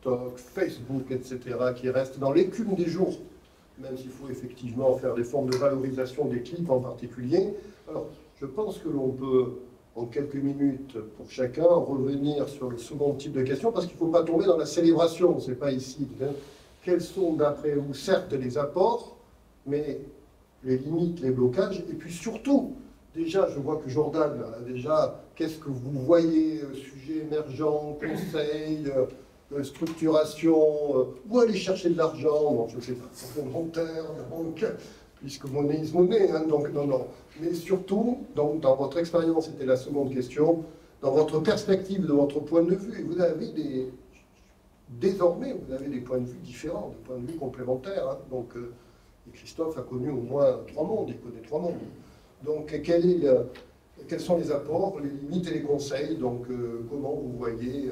TikTok, Facebook, etc., qui restent dans l'écume des jours, même s'il faut effectivement faire des formes de valorisation des clips en particulier. Alors, je pense que l'on peut, en quelques minutes pour chacun, revenir sur le second type de question, parce qu'il ne faut pas tomber dans la célébration, ce n'est pas ici. Quels sont, d'après vous, certes les apports, mais les limites, les blocages, et puis surtout, déjà, je vois que Jordan, déjà, qu'est-ce que vous voyez, sujet émergent, conseil, structuration, où aller chercher de l'argent, bon, je ne sais pas, complémentaire, banque, puisque monnaie is monnaie, hein, donc non. Mais surtout, donc, dans votre expérience, c'était la seconde question, dans votre perspective, de votre point de vue, et vous avez désormais, vous avez des points de vue différents, des points de vue complémentaires, hein, donc, et Christophe a connu au moins 3 mondes, il connaît 3 mondes. Donc, quels sont les apports, les limites et les conseils? Donc, comment vous voyez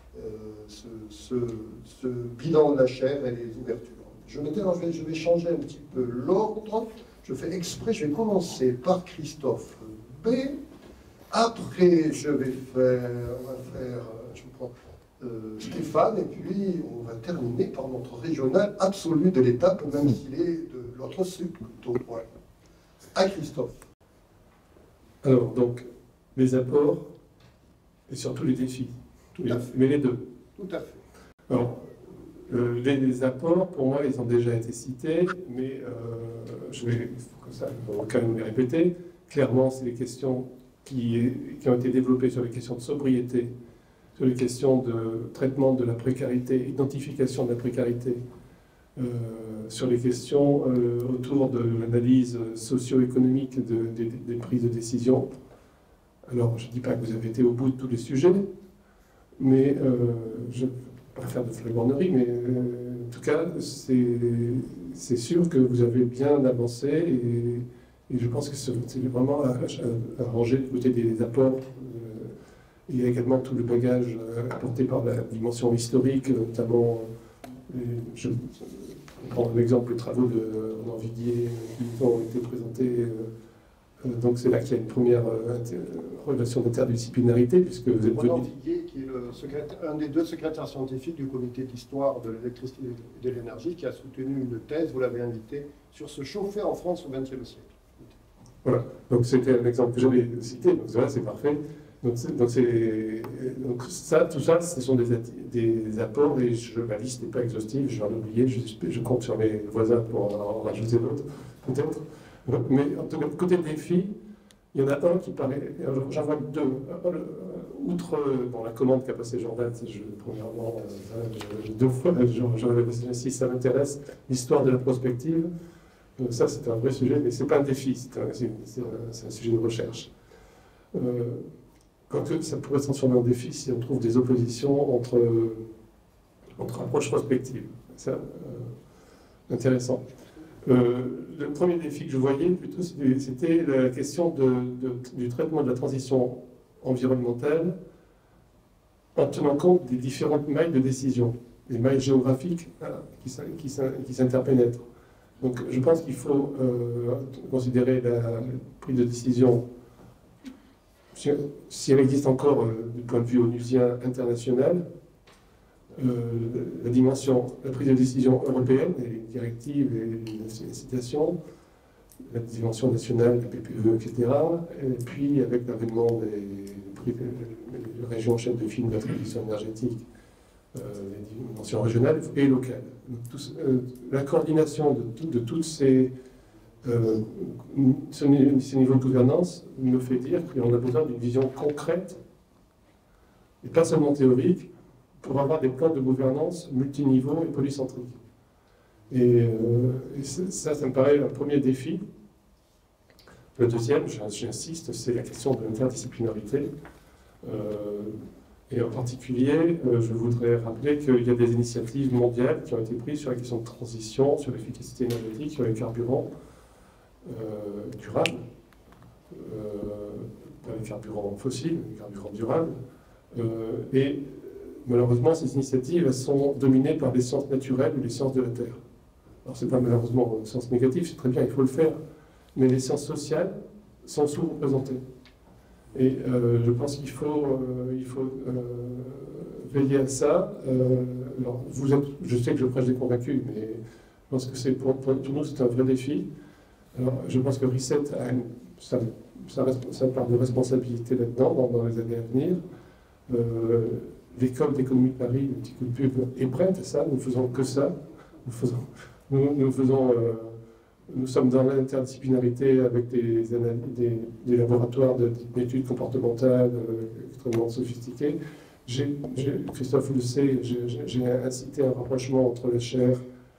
ce bilan de la chaire et les ouvertures? Je vais changer un petit peu l'ordre. Je fais exprès, je vais commencer par Christophe B. Après, je prends Stéphane, et puis on va terminer par notre régional absolu de l'étape, même s'il est de l'autre sud plutôt. Ouais. À Christophe. Alors, donc, les apports et surtout les défis. Mais les deux. Tout à fait. Alors, les apports, pour moi, ils ont déjà été cités, mais je vais quand même les répéter. Clairement, c'est les questions qui ont été développées sur les questions de sobriété, sur les questions de traitement de la précarité, identification de la précarité, sur les questions autour de l'analyse socio-économique des prises de décision. Alors, je ne dis pas que vous avez été au bout de tous les sujets, mais je ne vais pas faire de flagornerie, mais en tout cas, c'est sûr que vous avez bien avancé et je pense que c'est vraiment à ranger du côté des apports. Il y a également tout le bagage apporté par la dimension historique, notamment, je prends l'exemple des travaux de Ronan Viguier qui ont été présentés. Donc c'est là qu'il y a une première relation d'interdisciplinarité, puisque vous êtes Ronan Viguier, qui est un des 2 secrétaires scientifiques du comité d'histoire de l'électricité et de l'énergie, qui a soutenu une thèse, vous l'avez invité, sur se chauffer en France au XXe siècle. Voilà, donc c'était un exemple que j'avais cité, donc voilà, c'est parfait. Donc ça, tout ça, ce sont des apports, et ma liste n'est pas exhaustive, je vais en oublier, je compte sur mes voisins pour en rajouter d'autres, peut-être. Mais en tout cas, côté défi, il y en a un qui paraît, j'en vois 2. Outre la commande qu'a passé Jordan, premièrement, 2 fois, j'en avais passé si ça m'intéresse, l'histoire de la prospective. Ça, c'est un vrai sujet, mais ce n'est pas un défi, c'est un sujet de recherche. Quoique ça pourrait se transformer en défi si on trouve des oppositions entre approches prospectives. C'est intéressant. Le premier défi que je voyais, plutôt, c'était la question du traitement de la transition environnementale en tenant compte des différentes mailles de décision, les mailles géographiques qui s'interpénètrent. Donc je pense qu'il faut considérer la prise de décision, si elle existe encore du point de vue onusien international, la dimension, la prise de décision européenne, les directives et les citations, la dimension nationale, la PPE, etc. Et puis avec l'avènement des régions chefs de file de la transition énergétique, les dimensions régionales et locales. La coordination de tous ces niveaux de gouvernance me fait dire qu'on a besoin d'une vision concrète et pas seulement théorique pour avoir des plans de gouvernance multiniveaux et polycentriques. Et ça me paraît un premier défi. Le deuxième, j'insiste, c'est la question de l'interdisciplinarité. Et en particulier, je voudrais rappeler qu'il y a des initiatives mondiales qui ont été prises sur la question de transition, sur l'efficacité énergétique, sur les carburants durables, pas les carburants fossiles, les carburants durables. Et malheureusement, ces initiatives elles sont dominées par les sciences naturelles ou les sciences de la Terre. Alors, ce n'est pas malheureusement un sens négatif, c'est très bien, il faut le faire. Mais les sciences sociales sont sous-représentées. Et je pense qu'il faut veiller à ça. Alors, je sais que je prêche des convaincus, mais je pense que pour nous, c'est un vrai défi. Alors, je pense que Reset a sa part de responsabilité là-dedans, dans les années à venir. L'école d'économie de Paris, le petit coup de pub, est prête à ça. Nous ne faisons que ça. Nous sommes dans l'interdisciplinarité avec des laboratoires d'études comportementales extrêmement sophistiqués. Christophe vous le sait, j'ai incité un rapprochement entre la chaire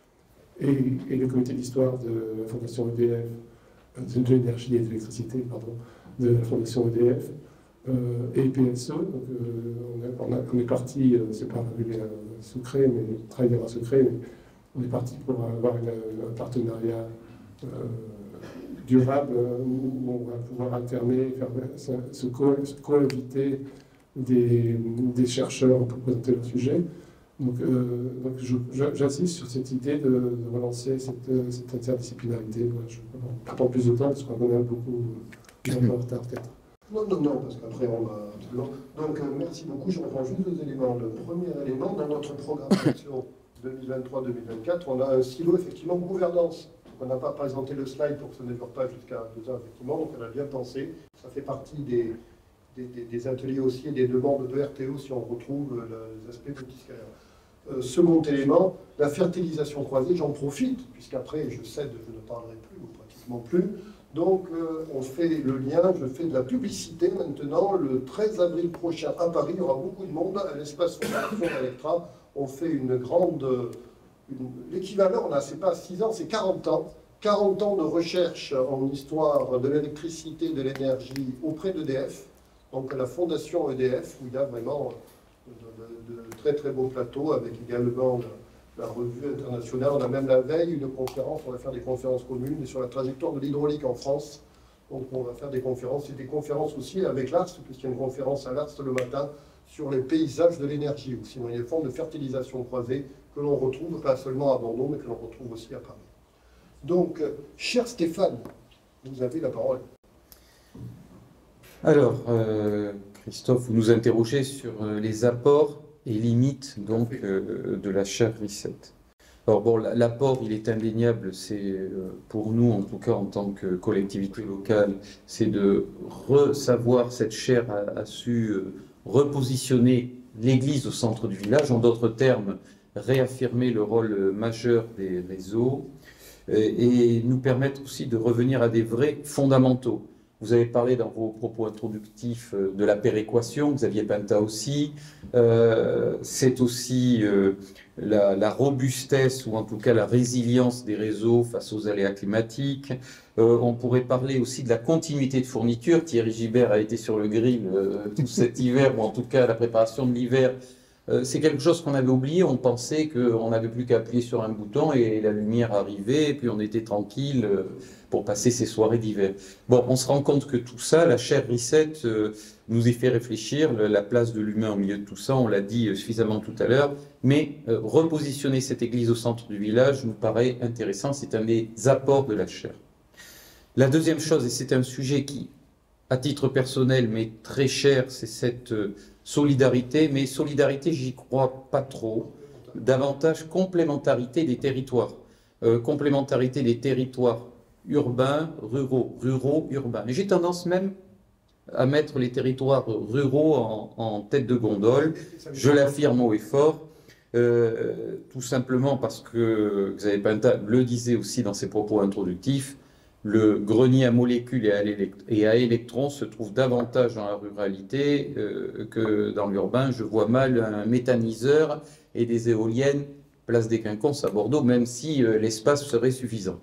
et le comité d'histoire de la Fondation EDF, de l'énergie et de l'électricité, pardon, de la Fondation EDF, et PSE. Donc, on est parti, c'est pas un secret, mais travailler dans un secret, mais on est parti pour avoir un partenariat durable où on va pouvoir alterner, se coinviter des chercheurs pour présenter leur sujet. Donc j'insiste sur cette idée de relancer cette interdisciplinarité. Voilà, je ne vais pas prendre plus de temps parce qu'on en a beaucoup en retard peut-être. Non, parce qu'après on va... Donc merci beaucoup, je reprends juste deux éléments. Le premier élément, dans notre programme d'action 2023-2024, on a un silo effectivement gouvernance. On n'a pas présenté le slide pour que ça ne dure pas jusqu'à 2 heures, effectivement, donc on a bien pensé. Ça fait partie des ateliers aussi et des demandes de RTO si on retrouve les aspects politiscalaires. Second élément, la fertilisation croisée, j'en profite, puisqu'après je cède, je ne parlerai plus, ou pratiquement plus. Donc on fait le lien, je fais de la publicité maintenant. Le 13 avril prochain à Paris, il y aura beaucoup de monde à l'espace Fondation Electra. On fait une grande... L'équivalent, là, c'est pas 6 ans, c'est 40 ans. 40 ans de recherche en histoire de l'électricité et de l'énergie auprès d'EDF, donc à la Fondation EDF, où il y a vraiment de très très beaux plateaux, avec également la revue internationale. On a même la veille une conférence, on va faire des conférences communes sur la trajectoire de l'hydraulique en France. Donc on va faire des conférences, et des conférences aussi avec l'ARS, puisqu'il y a une conférence à l'ARS le matin sur les paysages de l'énergie, ou sinon il y a des formes de fertilisation croisée que l'on retrouve pas seulement à Bordeaux, mais que l'on retrouve aussi à Paris. Donc, cher Stéphane, vous avez la parole. Alors, Christophe, vous nous interrogez sur les apports et limites donc, de la chaire Reset. Alors bon, l'apport, il est indéniable, c'est pour nous, en tout cas en tant que collectivité locale, c'est de savoir, cette chaire a su repositionner l'église au centre du village, en d'autres termes, réaffirmer le rôle majeur des réseaux et nous permettre aussi de revenir à des vrais fondamentaux. Vous avez parlé dans vos propos introductifs de la péréquation, Xavier Pinta aussi. C'est aussi la robustesse ou en tout cas la résilience des réseaux face aux aléas climatiques. On pourrait parler aussi de la continuité de fourniture. Thierry Gibert a été sur le grill tout cet hiver, ou en tout cas la préparation de l'hiver. C'est quelque chose qu'on avait oublié, on pensait qu'on n'avait plus qu'à appuyer sur un bouton et la lumière arrivait, et puis on était tranquille pour passer ces soirées d'hiver. Bon, on se rend compte que tout ça, la chaire Reset nous y fait réfléchir, la place de l'humain au milieu de tout ça, on l'a dit suffisamment tout à l'heure, mais repositionner cette église au centre du village nous paraît intéressant, c'est un des apports de la chaire. La deuxième chose, et c'est un sujet qui, à titre personnel, m'est très cher, c'est cette solidarité, mais solidarité, j'y crois pas trop, davantage complémentarité des territoires. Complémentarité des territoires urbains, ruraux, urbains. Et j'ai tendance même à mettre les territoires ruraux en tête de gondole, je l'affirme haut et fort, tout simplement parce que Xavier Pinta le disait aussi dans ses propos introductifs, le grenier à molécules et à électrons se trouve davantage dans la ruralité que dans l'urbain. Je vois mal un méthaniseur et des éoliennes place des Quinconces à Bordeaux, même si l'espace serait suffisant.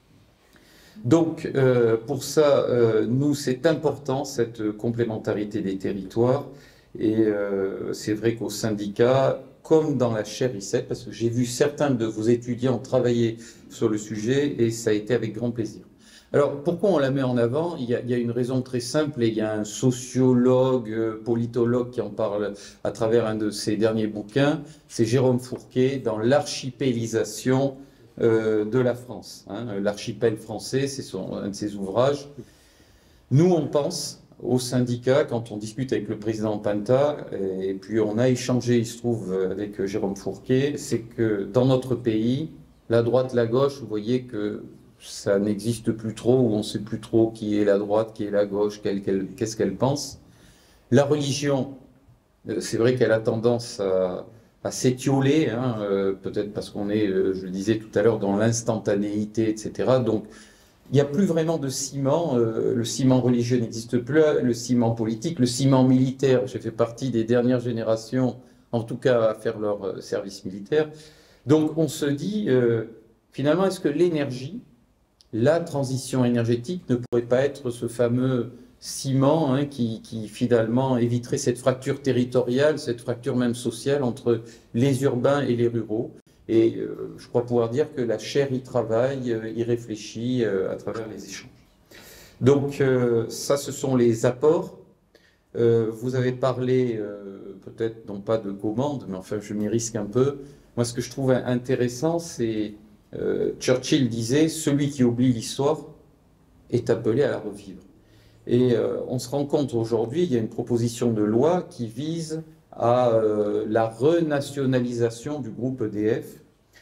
Donc, pour ça, nous, c'est important, cette complémentarité des territoires. Et c'est vrai qu'au syndicat, comme dans la chaire Reset, parce que j'ai vu certains de vos étudiants travailler sur le sujet, et ça a été avec grand plaisir. Alors, pourquoi on la met en avant? Il y a une raison très simple, et il y a un sociologue, politologue qui en parle à travers un de ses derniers bouquins, c'est Jérôme Fourquet, dans l'archipélisation de la France. Hein. L'archipel français, c'est un de ses ouvrages. Nous, on pense, au syndicat quand on discute avec le président Panta, et puis on a échangé, il se trouve, avec Jérôme Fourquet, c'est que dans notre pays, la droite, la gauche, vous voyez que ça n'existe plus trop, où on ne sait plus trop qui est la droite, qui est la gauche, qu'est-ce qu'elle pense. La religion, c'est vrai qu'elle a tendance à s'étioler, hein, peut-être parce qu'on est, je le disais tout à l'heure, dans l'instantanéité, etc. Donc, il n'y a plus vraiment de ciment. Le ciment religieux n'existe plus, le ciment politique, le ciment militaire. J'ai fait partie des dernières générations, en tout cas, à faire leur service militaire. Donc, on se dit, finalement, est-ce que l'énergie, la transition énergétique ne pourrait pas être ce fameux ciment, hein, qui finalement éviterait cette fracture territoriale, cette fracture même sociale entre les urbains et les ruraux. Et je crois pouvoir dire que la chaire y travaille, y réfléchit à travers les échanges. Donc ça, ce sont les apports. Vous avez parlé, peut-être non pas de commande, mais enfin je m'y risque un peu. Moi, ce que je trouve intéressant, c'est Churchill disait « Celui qui oublie l'histoire est appelé à la revivre ». Et on se rend compte aujourd'hui, il y a une proposition de loi qui vise à la renationalisation du groupe EDF.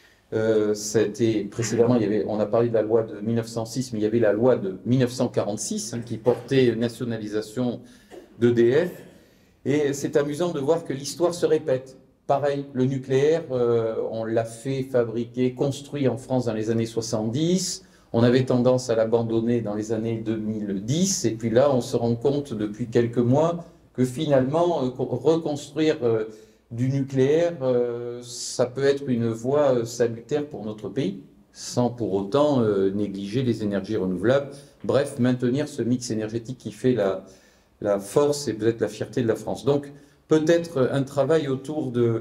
Précédemment, on a parlé de la loi de 1906, mais il y avait la loi de 1946 hein, qui portait nationalisation d'EDF. Et c'est amusant de voir que l'histoire se répète. Pareil, le nucléaire, on l'a fait fabriquer, construit en France dans les années 70. On avait tendance à l'abandonner dans les années 2010, et puis là, on se rend compte depuis quelques mois que finalement, reconstruire du nucléaire, ça peut être une voie salutaire pour notre pays, sans pour autant négliger les énergies renouvelables. Bref, maintenir ce mix énergétique qui fait la force et peut-être la fierté de la France. Donc, peut-être un travail autour de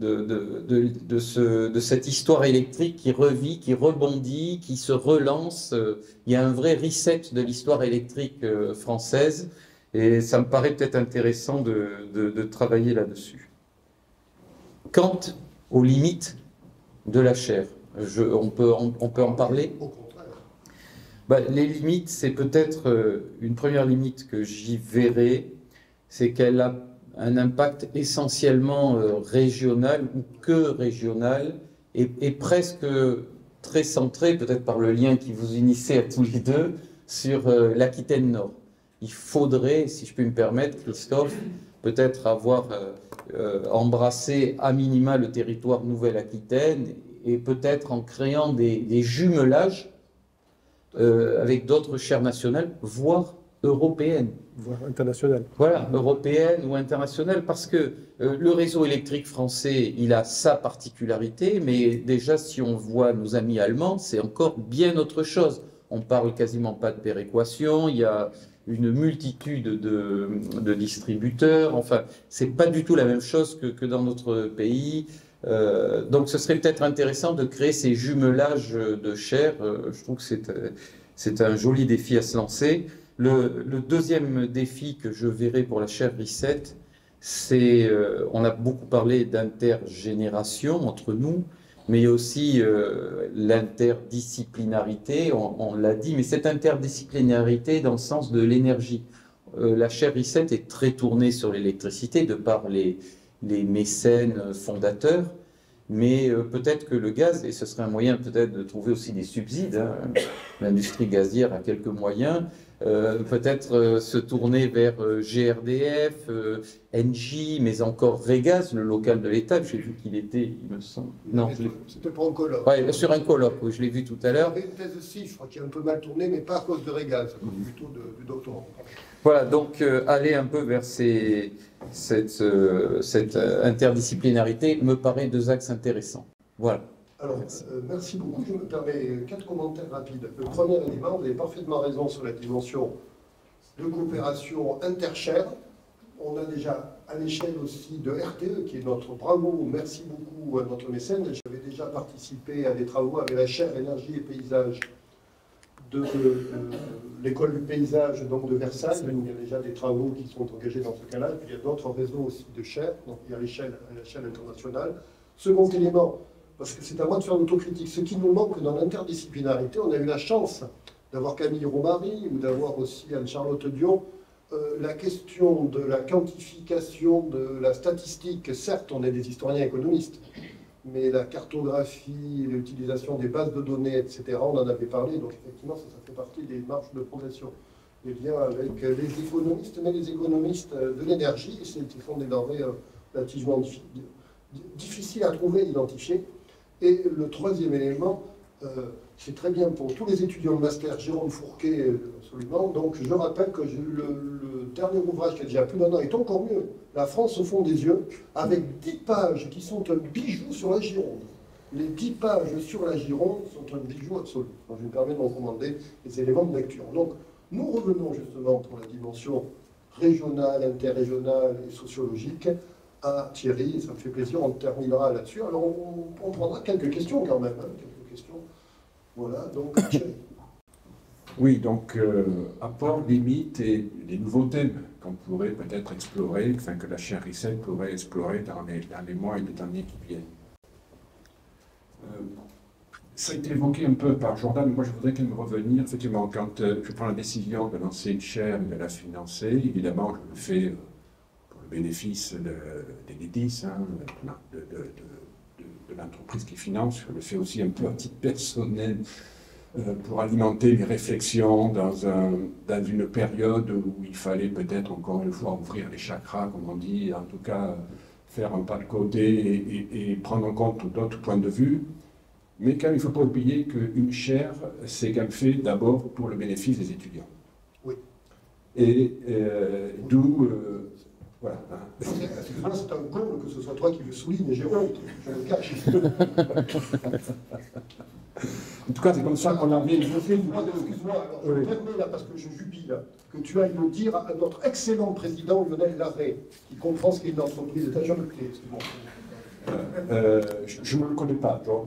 cette histoire électrique qui revit, qui rebondit, qui se relance. Il y a un vrai reset de l'histoire électrique française et ça me paraît peut-être intéressant de travailler là-dessus. Quant aux limites de la chaire, on peut en parler ? Au contraire. Les limites, c'est peut-être une première limite que j'y verrai, c'est qu'elle a un impact essentiellement régional ou que régional et presque très centré, peut-être par le lien qui vous unissait à tous les deux, sur l'Aquitaine Nord. Il faudrait, si je puis me permettre, Christophe, peut-être avoir embrassé à minima le territoire Nouvelle-Aquitaine et peut-être en créant des jumelages avec d'autres chaires nationales, voire européennes. Voire internationales. Voilà, européennes ou internationales, parce que le réseau électrique français, il a sa particularité, mais déjà, si on voit nos amis allemands, c'est encore bien autre chose. On parle quasiment pas de péréquation, il y a une multitude de distributeurs, enfin, c'est pas du tout la même chose que dans notre pays. Donc, ce serait peut-être intéressant de créer ces jumelages de chaires. Je trouve que c'est un joli défi à se lancer. Le deuxième défi que je verrai pour la chaire Reset, c'est, on a beaucoup parlé d'intergénération entre nous, mais il y a aussi l'interdisciplinarité, on l'a dit, mais cette interdisciplinarité dans le sens de l'énergie. La chaire Reset est très tournée sur l'électricité de par les mécènes fondateurs, mais peut-être que le gaz, et ce serait un moyen peut-être de trouver aussi des subsides, hein, l'industrie gazière a quelques moyens, peut-être se tourner vers GRDF, Engie, mais encore Régaz, le local de l'État. J'ai vu qu'il était, il me semble. Non, c'était pour un colloque. Ouais, sur un colloque, oui, je l'ai vu tout à l'heure. Il y avait une thèse aussi, je crois, qui a un peu mal tourné, mais pas à cause de Régaz, plutôt du doctorat. Voilà, donc aller un peu vers cette interdisciplinarité me paraît deux axes intéressants. Voilà. Alors, merci beaucoup. Je me permets 4 commentaires rapides. Le premier élément, vous avez parfaitement raison sur la dimension de coopération interchaire. On a déjà, à l'échelle aussi de RTE, qui est notre bravo, merci beaucoup à notre mécène. J'avais déjà participé à des travaux avec la chaire énergie et paysage de l'école du paysage donc de Versailles, où il y a déjà des travaux qui sont engagés dans ce cas-là. Puis il y a d'autres réseaux aussi de chaires, donc il y a à l'échelle internationale. Second élément, parce que c'est à moi de faire l'autocritique, ce qui nous manque dans l'interdisciplinarité, on a eu la chance d'avoir Camille Romary ou d'avoir aussi Anne-Charlotte Dion la question de la quantification de la statistique, certes, on est des historiens économistes, mais la cartographie, l'utilisation des bases de données, etc., on en avait parlé, donc effectivement, ça fait partie des marges de progression. Les liens avec les économistes, mais les économistes de l'énergie, ils font des denrées relativement difficiles à trouver, identifier. Et le troisième élément, c'est très bien pour tous les étudiants de master, Jérôme Fourquet, absolument. Donc je rappelle que le dernier ouvrage qui a déjà plus d'un an est encore mieux, La France au fond des yeux, avec 10 pages qui sont un bijou sur la Gironde. Les 10 pages sur la Gironde sont un bijou absolu. Donc je me permets de recommander les éléments de lecture. Donc nous revenons justement pour la dimension régionale, interrégionale et sociologique à Thierry, et ça me fait plaisir, on terminera là-dessus. Alors on prendra quelques questions quand même, hein, quelques questions. Voilà, donc Thierry. Oui, donc apport, limite et les nouveaux thèmes qu'on pourrait peut-être explorer, enfin que la chaire ICEL pourrait explorer dans les mois et les années qui viennent. Ça a été évoqué un peu par Jordan, mais moi je voudrais quand même revenir. Effectivement, quand je prends la décision de lancer une chaire et de la financer, évidemment je le fais pour le bénéfice d'Enedis, hein, de l'entreprise qui finance. Je le fais aussi un peu à titre personnel pour alimenter mes réflexions dans une période où il fallait peut-être encore une fois ouvrir les chakras, comme on dit, en tout cas faire un pas de côté et prendre en compte d'autres points de vue. Mais quand même, il ne faut pas oublier qu'une chaire, c'est quand même fait d'abord pour le bénéfice des étudiants. Oui. Et d'où... voilà. Excuse-moi, c'est un con que ce soit toi qui le souligne, j'ai honte, je le cache. En tout cas, c'est comme ça qu'on l'avait évoqué. Excuse-moi, alors je me permets là, parce que je jubile, que tu ailles le dire à notre excellent président Lionel Larrey, qui comprend ce qu'est une entreprise. T'as jamais pris, excuse-moi. Je ne le connais pas, donc.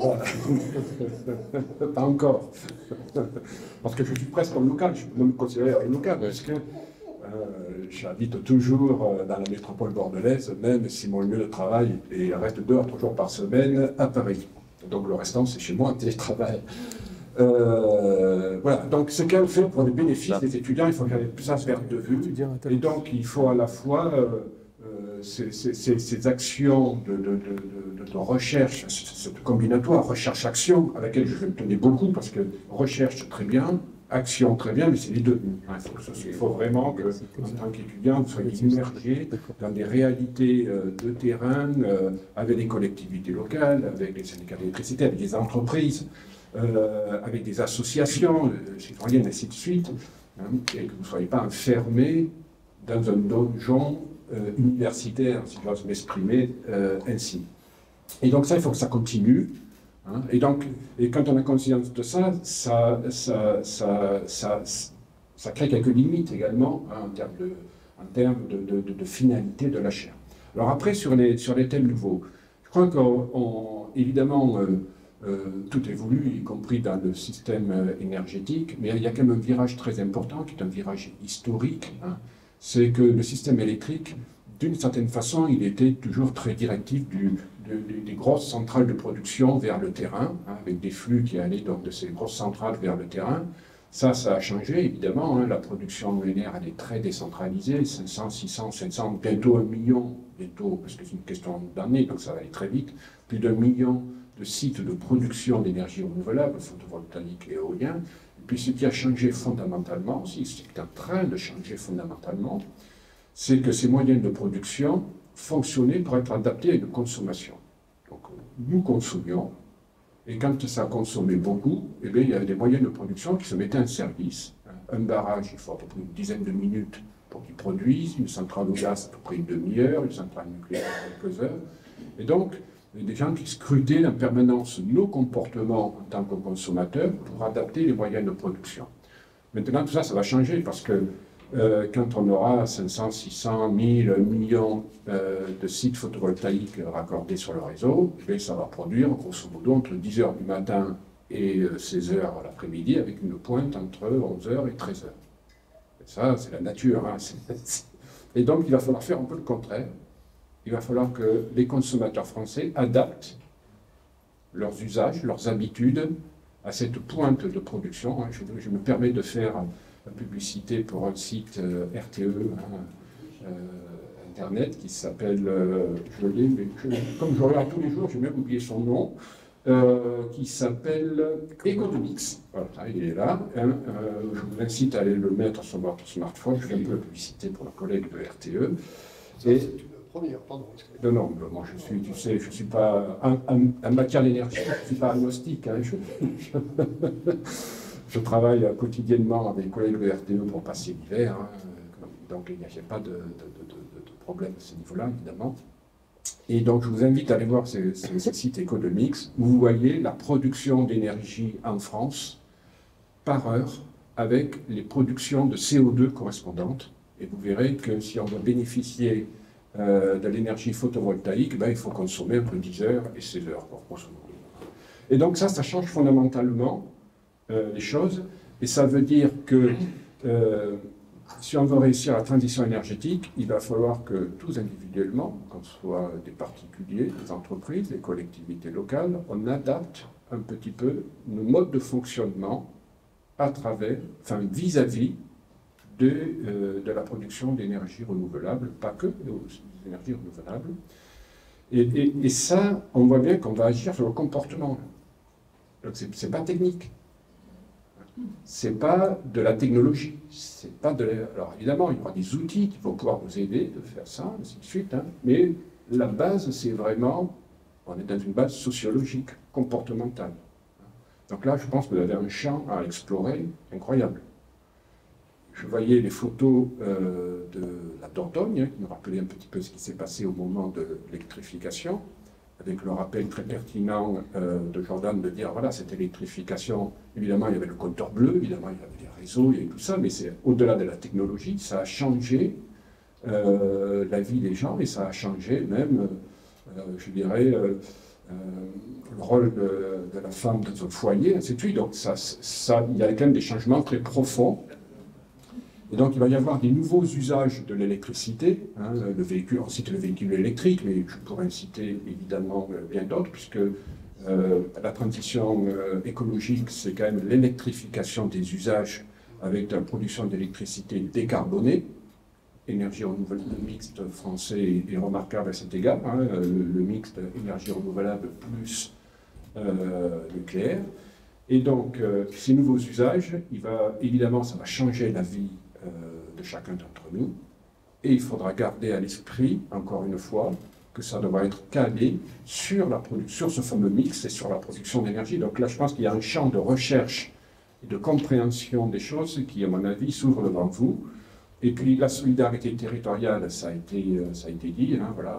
Pas encore. Parce que je suis presque en local, je peux me considérer un local, parce que j'habite toujours dans la métropole bordelaise, même si mon lieu de travail reste 2 à 3 jours par semaine à Paris. Donc le restant, c'est chez moi en télétravail. Voilà, donc ce qu'elle fait pour les bénéfices des étudiants, il faut qu'elle ait plus à perdre de vue. Et donc il faut à la fois ces actions de recherche, cette combinatoire, recherche-action, à laquelle je me tenais beaucoup, parce que recherche très bien, action très bien, mais c'est les deux. Il faut vraiment que, en tant qu'étudiant, vous soyez immergé dans des réalités de terrain, avec les collectivités locales, avec les syndicats d'électricité, avec des entreprises, avec des associations citoyennes, ainsi de suite, hein, et que vous ne soyez pas enfermé dans un donjon universitaire, si j'ose m'exprimer ainsi. Et donc ça, il faut que ça continue. Hein, et quand on a conscience de ça, ça crée quelques limites également, hein, en termes de finalité de la chaire. Alors après, sur les thèmes nouveaux, je crois qu'évidemment, tout évolue, y compris dans le système énergétique, mais il y a quand même un virage très important, qui est un virage historique, hein, c'est que le système électrique, d'une certaine façon, il était toujours très directif des grosses centrales de production vers le terrain, hein, avec des flux qui allaient donc de ces grosses centrales vers le terrain. Ça a changé, évidemment. Hein, la production ENR, elle est très décentralisée, 500, 600, 700, bientôt 1 million, bientôt, parce que c'est une question d'années, donc ça va aller très vite, plus d'1 million de sites de production d'énergie renouvelable, photovoltaïque et éolien. Et puis ce qui a changé fondamentalement aussi, ce qui est en train de changer fondamentalement, c'est que ces moyens de production fonctionnaient pour être adaptés à une consommation. Donc nous consommions, et quand ça consommait beaucoup, eh bien, il y avait des moyens de production qui se mettaient en service. Un barrage, il faut à peu près une dizaine de minutes pour qu'il produise, une centrale au gaz à peu près une demi-heure, une centrale nucléaire quelques heures. Et donc, il y a des gens qui scrutaient en permanence nos comportements en tant que consommateurs pour adapter les moyens de production. Maintenant, tout ça, ça va changer parce que quand on aura 500, 600, 1000, 1 million de sites photovoltaïques raccordés sur le réseau, ça va produire grosso modo entre 10h du matin et 16h l'après-midi avec une pointe entre 11h et 13h. Et ça, c'est la nature. Hein. Et donc, il va falloir faire un peu le contraire. Il va falloir que les consommateurs français adaptent leurs usages, leurs habitudes à cette pointe de production. Je me permets de faire la publicité pour un site RTE, Internet, qui s'appelle, je l'ai, mais comme je regarde tous les jours, j'ai même oublié son nom, qui s'appelle Economix. Voilà, il est là. Je vous incite à aller le mettre sur votre smartphone. Je fais un peu de publicité pour un collègue de RTE. C'est une première, pardon. Non, moi je suis, tu sais, je ne suis pas, en matière d'énergie, je ne suis pas agnostique. Hein, je travaille quotidiennement avec des collègues de RTE pour passer l'hiver, hein, donc il n'y a pas de problème à ce niveau-là, évidemment. Et donc je vous invite à aller voir ce site Economix, où vous voyez la production d'énergie en France par heure avec les productions de CO2 correspondantes. Et vous verrez que si on veut bénéficier de l'énergie photovoltaïque, ben, il faut consommer entre 10 heures et 16 heures. Et donc ça change fondamentalement les choses. Et ça veut dire que si on veut réussir la transition énergétique, il va falloir que tous individuellement, qu'on soit des particuliers, des entreprises, des collectivités locales, on adapte un petit peu nos modes de fonctionnement à travers, enfin vis-à-vis de la production d'énergie renouvelable, pas que, mais aussi des énergies renouvelables. Et ça, on voit bien qu'on va agir sur le comportement. Donc c'est pas technique. C'est pas de la technologie. C'est pas de la... Alors évidemment, il y aura des outils qui vont pouvoir nous aider de faire ça, ainsi de suite. Hein. Mais la base, c'est vraiment, on est dans une base sociologique, comportementale. Donc là, je pense que vous avez un champ à explorer incroyable. Je voyais les photos de la Dordogne, hein, qui nous rappelaient un petit peu ce qui s'est passé au moment de l'électrification, avec le rappel très pertinent de Jordan de dire, voilà, cette électrification, évidemment, il y avait le compteur bleu, évidemment, il y avait les réseaux, il y avait tout ça, mais c'est au-delà de la technologie, ça a changé la vie des gens, et ça a changé même, je dirais, le rôle de la femme dans un foyer, ainsi de suite. Donc il y a quand même des changements très profonds. Et donc il va y avoir des nouveaux usages de l'électricité, hein, le véhicule, on cite le véhicule électrique, mais je pourrais citer évidemment bien d'autres, puisque la transition écologique, c'est quand même l'électrification des usages avec la production d'électricité décarbonée. Énergie renouvelable, le mixte français est remarquable à cet égard, hein, le mixte énergie renouvelable plus nucléaire. Et donc, ces nouveaux usages, évidemment, ça va changer la vie de chacun d'entre nous. Et il faudra garder à l'esprit, encore une fois, que ça devra être calé sur ce fameux mix et sur la production d'énergie. Donc là, je pense qu'il y a un champ de recherche et de compréhension des choses qui, à mon avis, s'ouvre devant vous. Et puis la solidarité territoriale, ça a été dit, hein, voilà,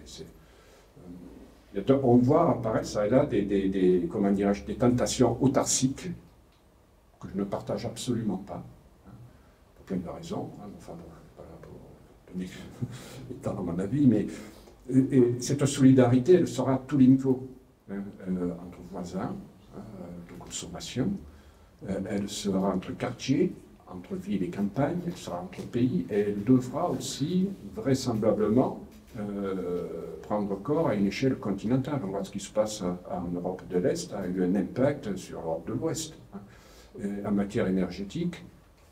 on voit apparaître ça et là comment dirais-je, des tentations autarciques que je ne partage absolument pas, hein, pour plein de raisons, hein, enfin bon, je ne suis pas là pour donner étant à mon avis, mais et cette solidarité, elle sera à tous les niveaux, hein, entre voisins, hein, de consommation, elle sera entre quartiers, entre ville et campagne, elle sera entre pays, et elle devra aussi vraisemblablement prendre corps à une échelle continentale. On voit ce qui se passe en Europe de l'Est a eu un impact sur l'Europe de l'Ouest. En matière énergétique,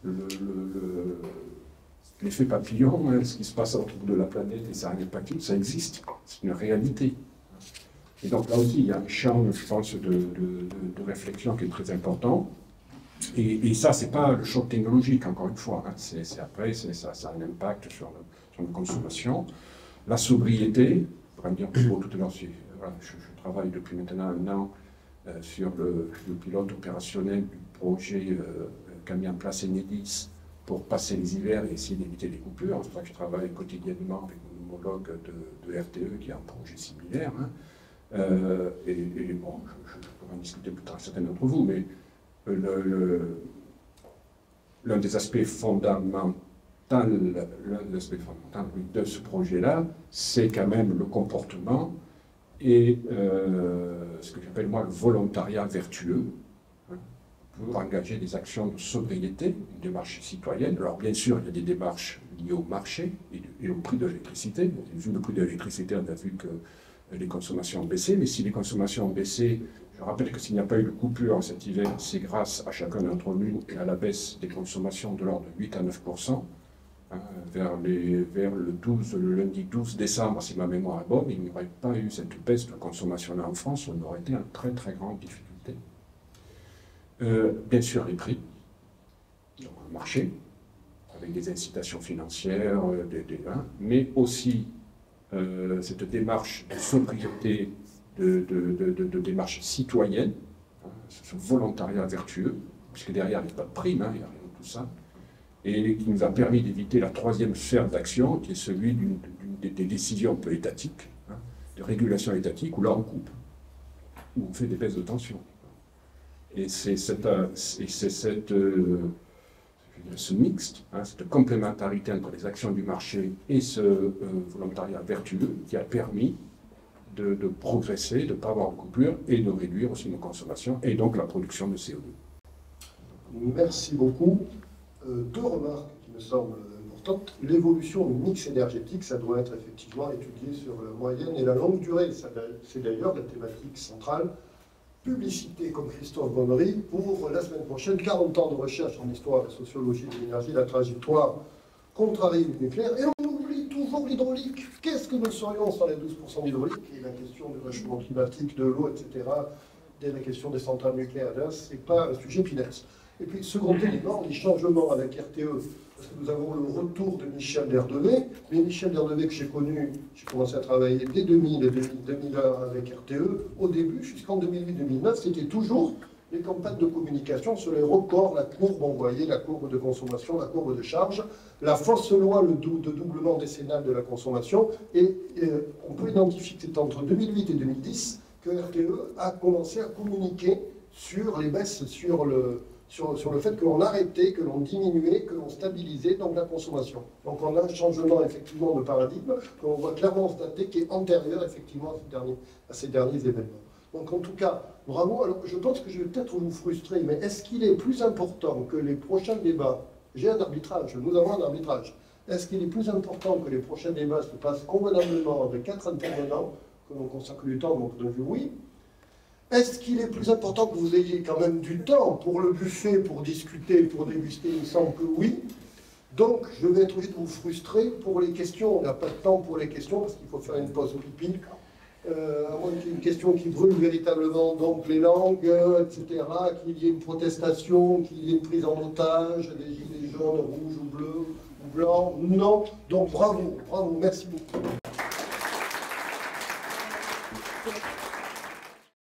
l'effet papillon, hein, ce qui se passe autour de la planète et ça a un impact, ça existe, c'est une réalité. Et donc là aussi, il y a un champ, je pense, de réflexion qui est très important. Et ça, c'est pas le choc technologique, encore une fois. Hein. Après, ça a un impact sur nos consommations. La sobriété, je pourrais me dire tout à l'heure, voilà, je travaille depuis maintenant 1 an sur le pilote opérationnel du projet qu'a mis en place Enedis pour passer les hivers et essayer d'éviter les coupures. C'est pour ça que je travaille quotidiennement avec mon homologue de RTE qui a un projet similaire. Hein. Et bon, je pourrais en discuter plus tard avec certains d'entre vous, mais l'un des aspects fondamentaux de ce projet-là, c'est quand même le comportement et ce que j'appelle moi le volontariat vertueux, hein, pour engager des actions de sobriété, une démarche citoyenne. Alors bien sûr, il y a des démarches liées au marché et au prix de l'électricité. Vu le prix de l'électricité, on a vu que les consommations ont baissé, mais si les consommations ont baissé, Je rappelle que s'il n'y a pas eu de coupure cet hiver, c'est grâce à chacun d'entre nous et à la baisse des consommations de l'ordre de 8 à 9%. Vers le lundi 12 décembre, si ma mémoire est bonne, il n'y aurait pas eu cette baisse de consommation-là en France, on aurait été en très très grande difficulté. Bien sûr, les prix, donc le marché, avec des incitations financières, mais aussi cette démarche de sobriété, de démarche citoyenne, ce volontariat vertueux, puisque derrière il n'y a pas de prime, il n'y a rien de tout ça, et qui nous a permis d'éviter la troisième sphère d'action, qui est celui des décisions un peu étatiques, de régulation étatique, où là on coupe, où on fait des baisses de tension. Et c'est ce mixte, cette complémentarité entre les actions du marché et ce volontariat vertueux qui a permis de progresser, de ne pas avoir de coupure et de réduire aussi nos consommations et donc la production de CO2. Merci beaucoup. Deux remarques qui me semblent importantes. L'évolution du mix énergétique, ça doit être effectivement étudié sur la moyenne et la longue durée. C'est d'ailleurs la thématique centrale. Publicité comme Christophe Bonnery pour la semaine prochaine, 40 ans de recherche en histoire et sociologie de l'énergie, la trajectoire contrariée du nucléaire. Et on oublie toujours l'hydraulique. Qu'est-ce que nous serions sans les 12% d'hydraulique? Et la question du réchauffement climatique, de l'eau, etc., dès la question des centrales nucléaires, ce n'est pas un sujet finesse. Et puis, second élément, les changements avec RTE, parce que nous avons le retour de Michel Derdevé. Mais Michel Derdevé que j'ai connu, j'ai commencé à travailler dès 2000 et 2001 avec RTE. Au début, jusqu'en 2008-2009, c'était toujours les campagnes de communication sur les records, la courbe, on voyait la courbe de consommation, la courbe de charge, la fausse loi de doublement décennal de la consommation. Et on peut identifier que c'est entre 2008 et 2010 que RTE a commencé à communiquer sur les baisses, sur le fait que l'on arrêtait, que l'on diminuait, que l'on stabilisait donc la consommation. Donc on a un changement effectivement de paradigme que l'on voit clairement se dater, qui est antérieur effectivement à ces derniers événements. Donc en tout cas, bravo. Alors je pense que je vais peut-être vous frustrer, mais est-ce qu'il est plus important que les prochains débats, j'ai un arbitrage, nous avons un arbitrage, est-ce qu'il est plus important que les prochains débats se passent convenablement avec 4 intervenants, que l'on consacre du temps, donc de vue oui. Est-ce qu'il est plus important que vous ayez quand même du temps pour le buffet, pour discuter, pour déguster? Il me semble que oui. Donc, je vais être obligé de vous frustrer pour les questions. On n'a pas de temps pour les questions parce qu'il faut faire une pause pipi. À moins qu'il y ait une question qui brûle véritablement donc les langues, etc., qu'il y ait une protestation, qu'il y ait une prise en otage, des gilets jaunes, rouges ou bleus ou blancs. Non. Donc, bravo, bravo, merci beaucoup.